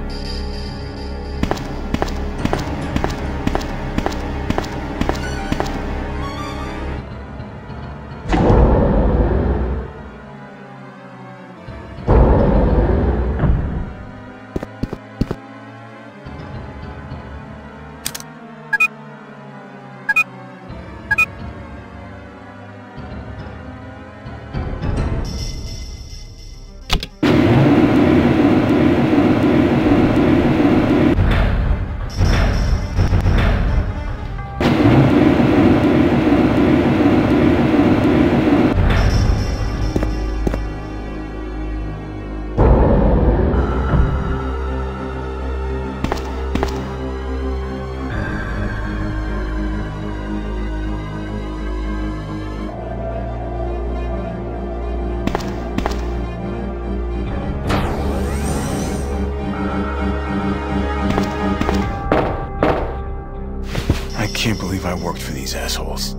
S20: I can't believe I worked for these assholes.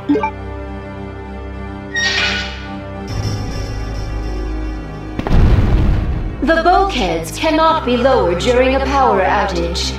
S5: The bulkheads cannot be lowered during a power outage.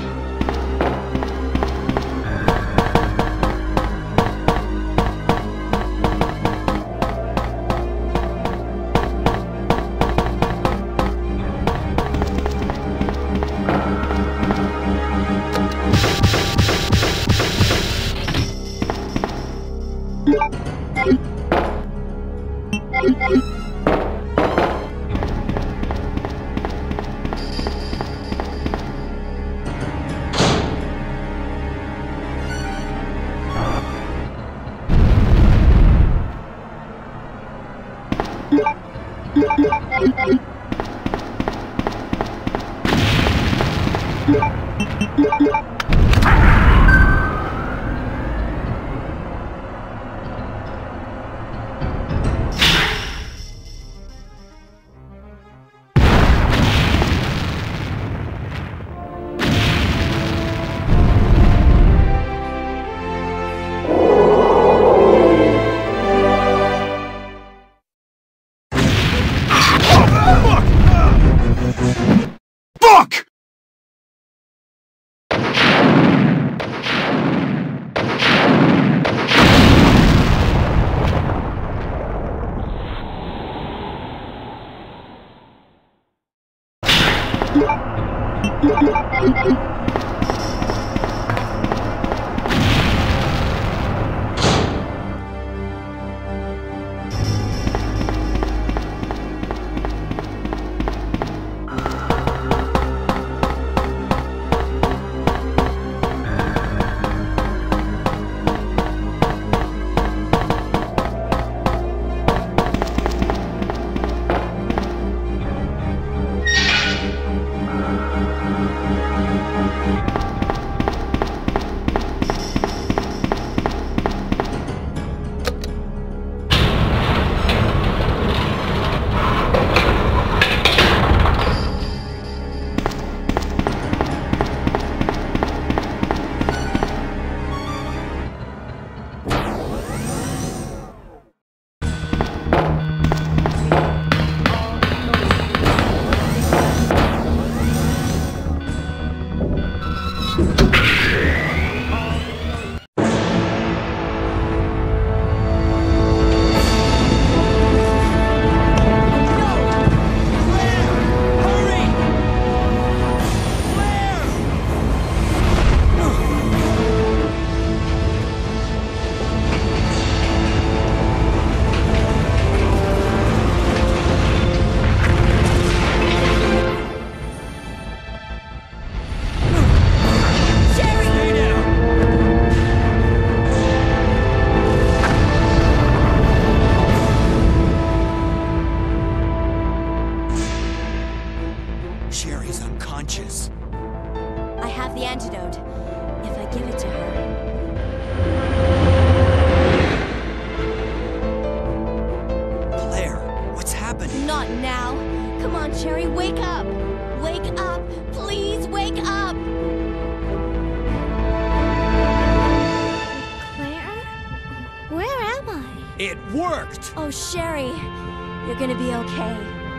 S10: It worked!
S16: Oh, Sherry, you're gonna be okay.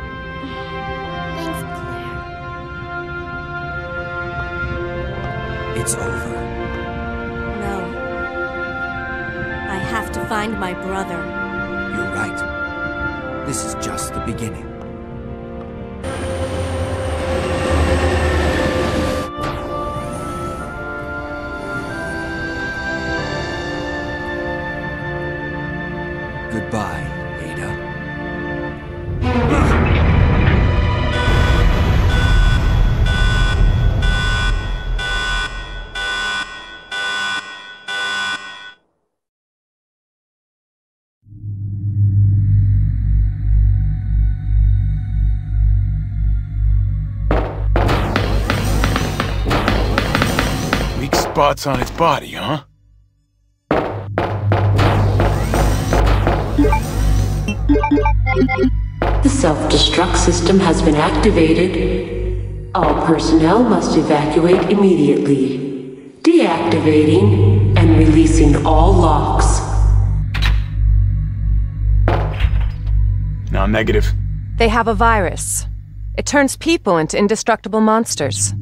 S16: Thanks, Claire.
S10: It's over.
S16: No. I have to find my brother.
S10: You're right. This is just the beginning. Goodbye, Ada.
S9: Weak spots on its body, huh?
S21: The self-destruct system has been activated. All personnel must evacuate immediately. Deactivating and releasing all locks.
S9: negative.
S20: They have a virus. It turns people into indestructible monsters.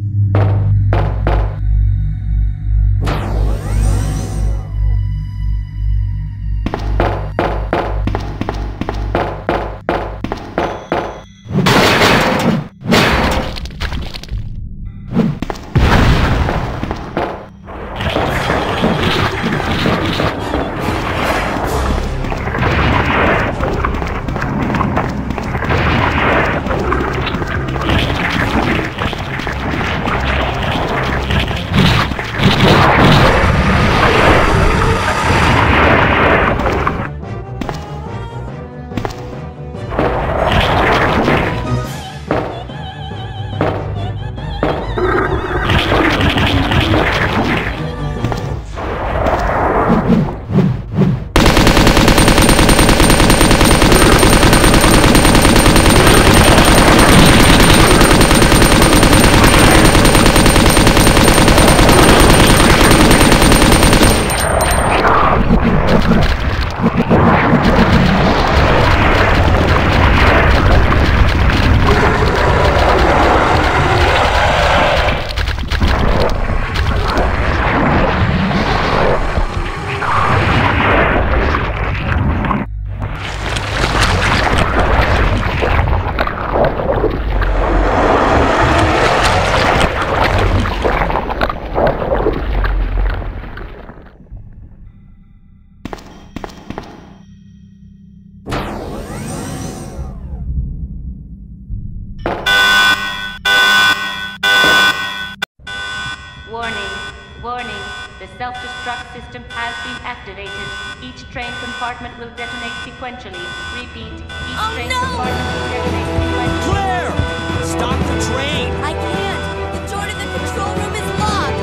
S5: Self-destruct system has been activated. Each train compartment will detonate sequentially. Repeat, each
S1: oh,
S5: train
S1: no!
S5: compartment will detonate sequentially.
S1: Claire! Stop the train! I can't! The door to the control room is locked!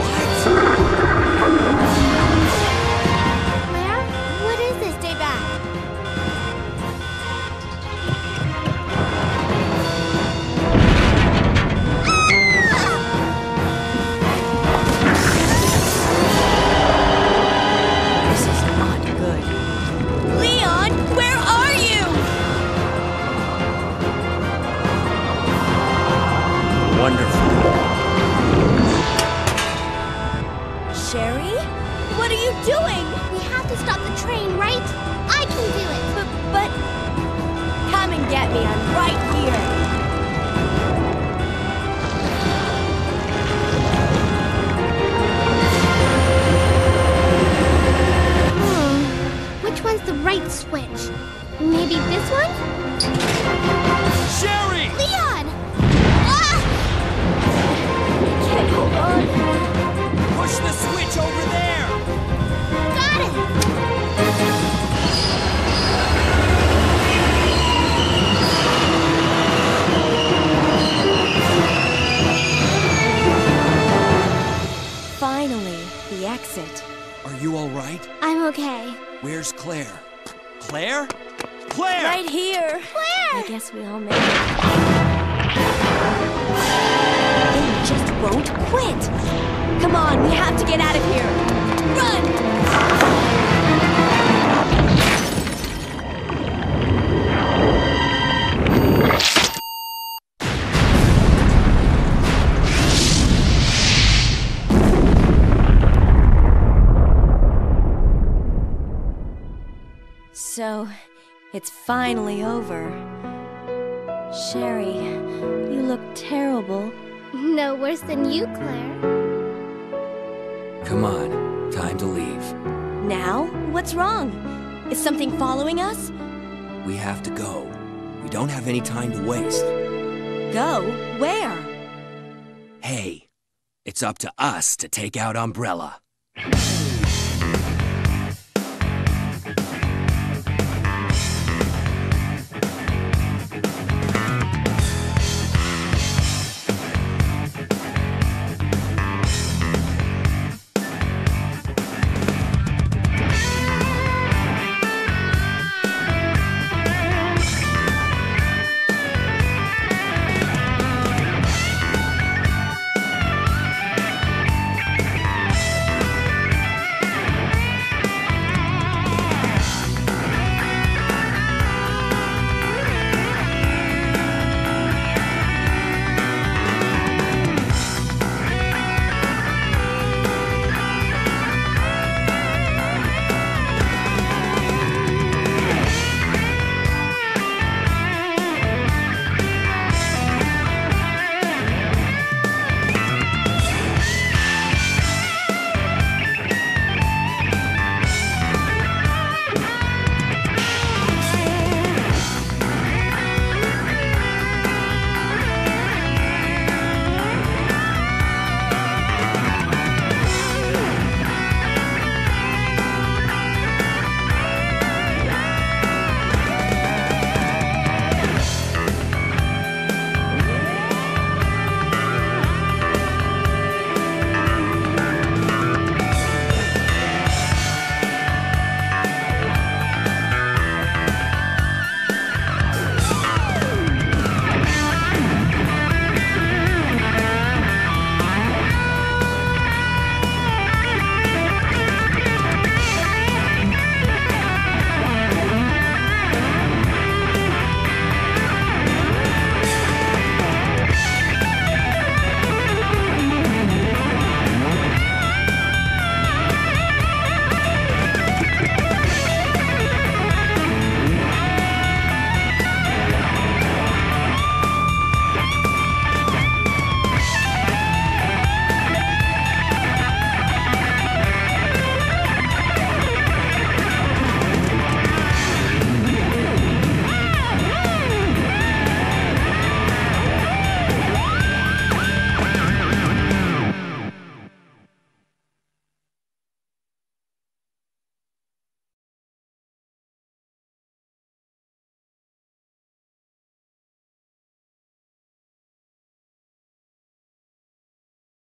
S16: Claire? What is this? Stay back.
S1: Doing? We have to stop the train, right? I can do it. But, but... Come and get me. I'm right here.
S16: Hmm. Which one's the right switch? Maybe this one?
S1: Sherry! Leon!
S16: Ah!
S1: I can't hold on. Push the switch over there.
S22: Finally, the exit.
S1: Are you all right?
S16: I'm okay.
S1: Where's Claire? Claire? Claire!
S22: Right here.
S16: Claire!
S22: I guess we all made it. They just won't quit. Come on, we have to get out of here. Run! So, it's finally over. Sherry, you look terrible.
S16: No worse than you, Claire.
S23: Come on, time to leave.
S22: Now? What's wrong? Is something following us?
S23: We have to go. We don't have any time to waste.
S22: Go? Where?
S23: Hey, it's up to us to take out Umbrella.